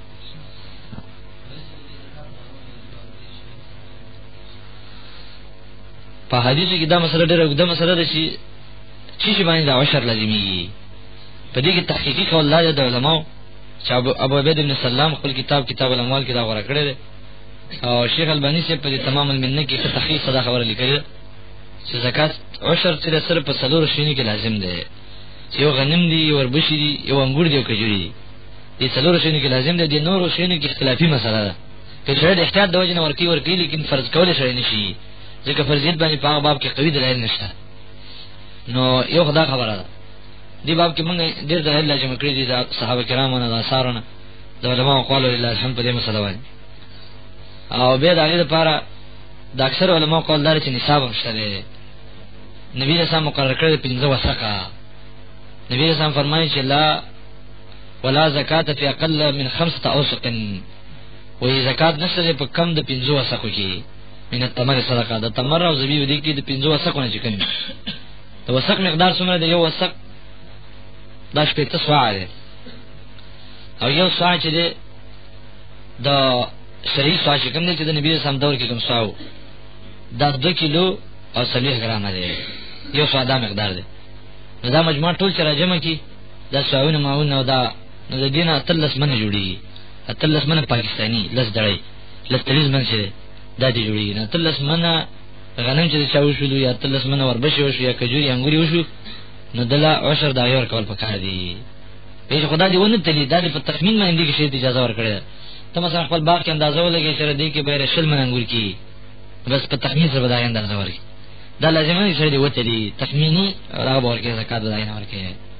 په حدیثو کې دا مسله ډېره اوږده مسله ده چې باندې دا عشر لازمي په دې کې تحقیقي قول لا د علماء چې ابو عبید بن سلام خپل کتاب الاموال کې دا غوړه کړی دی او شیخ البانی سے په تمام المنه کې تحقیق صدا خبره لیکلې چې زکات عشر چې سره په څلور شینې کې لازم دی چې یو غنم دی یو وربشي دی یو انګور دی او کجوري دی دې څلور شینې کې لازم دی د نورو شینې کې اختلافي مسله ده چې شاید احتیاط د وجه نه ورکی لیکن فرض کول شي نشي ځکه فرضیت باندې په باب کې قوی دلایل نشته نو یو خدا خبره ده دی باب کې موږ ډېر دلایل لازم کړی دي د صحابه کرامو نه د اثارونه د علماء قالوا لله الحمد په دې مسله باندې او به د هغه لپاره د اکثر علماء قول دار چې نصاب مشته دی نبی رسول مقرر کړی 15 وسقه نبی رسول فرمایي چې لا ولا زکات فی اقل من 5 اوسق وې زکات نشته په کم د 15 وسقو کې من التمر صدقه د تمر او زبیب دي کې د 15 وسقونه چې کوي د وسق مقدار څومره دی یو وسق دا شپې تصاعد او یو ساعت چې د شریف ساعت چې کوم دی چې د نبی سم دور کې کوم ساو دا 2 کیلو او 30 ګرام دی یو ساده مقدار دی دا مجموع ټول چې راجمه کی دا ساونه ماونه دا نو د دینه اتلس منه جوړي اتلس منه پاکستانی لس دړی لتریز من شه دا دي جوړي نه اتلس منه غنم چې چاو شو یا اتلس منه وربشي وشو یا کجوري انګوري وشو نو دلا عشر دا یو کول پکار دي په خدا دې ونه تلی دا په تخمین باندې کې شی اجازه ورکړه ته مثلا خپل باغ کې اندازه ولګي چې دې کې به شل من انګور کی بس په تخمین سره بدایي اندازه ورکړي دا لازمه نشي دی وته دي تخمینی راغور کې زکات بدایي نه ورکړي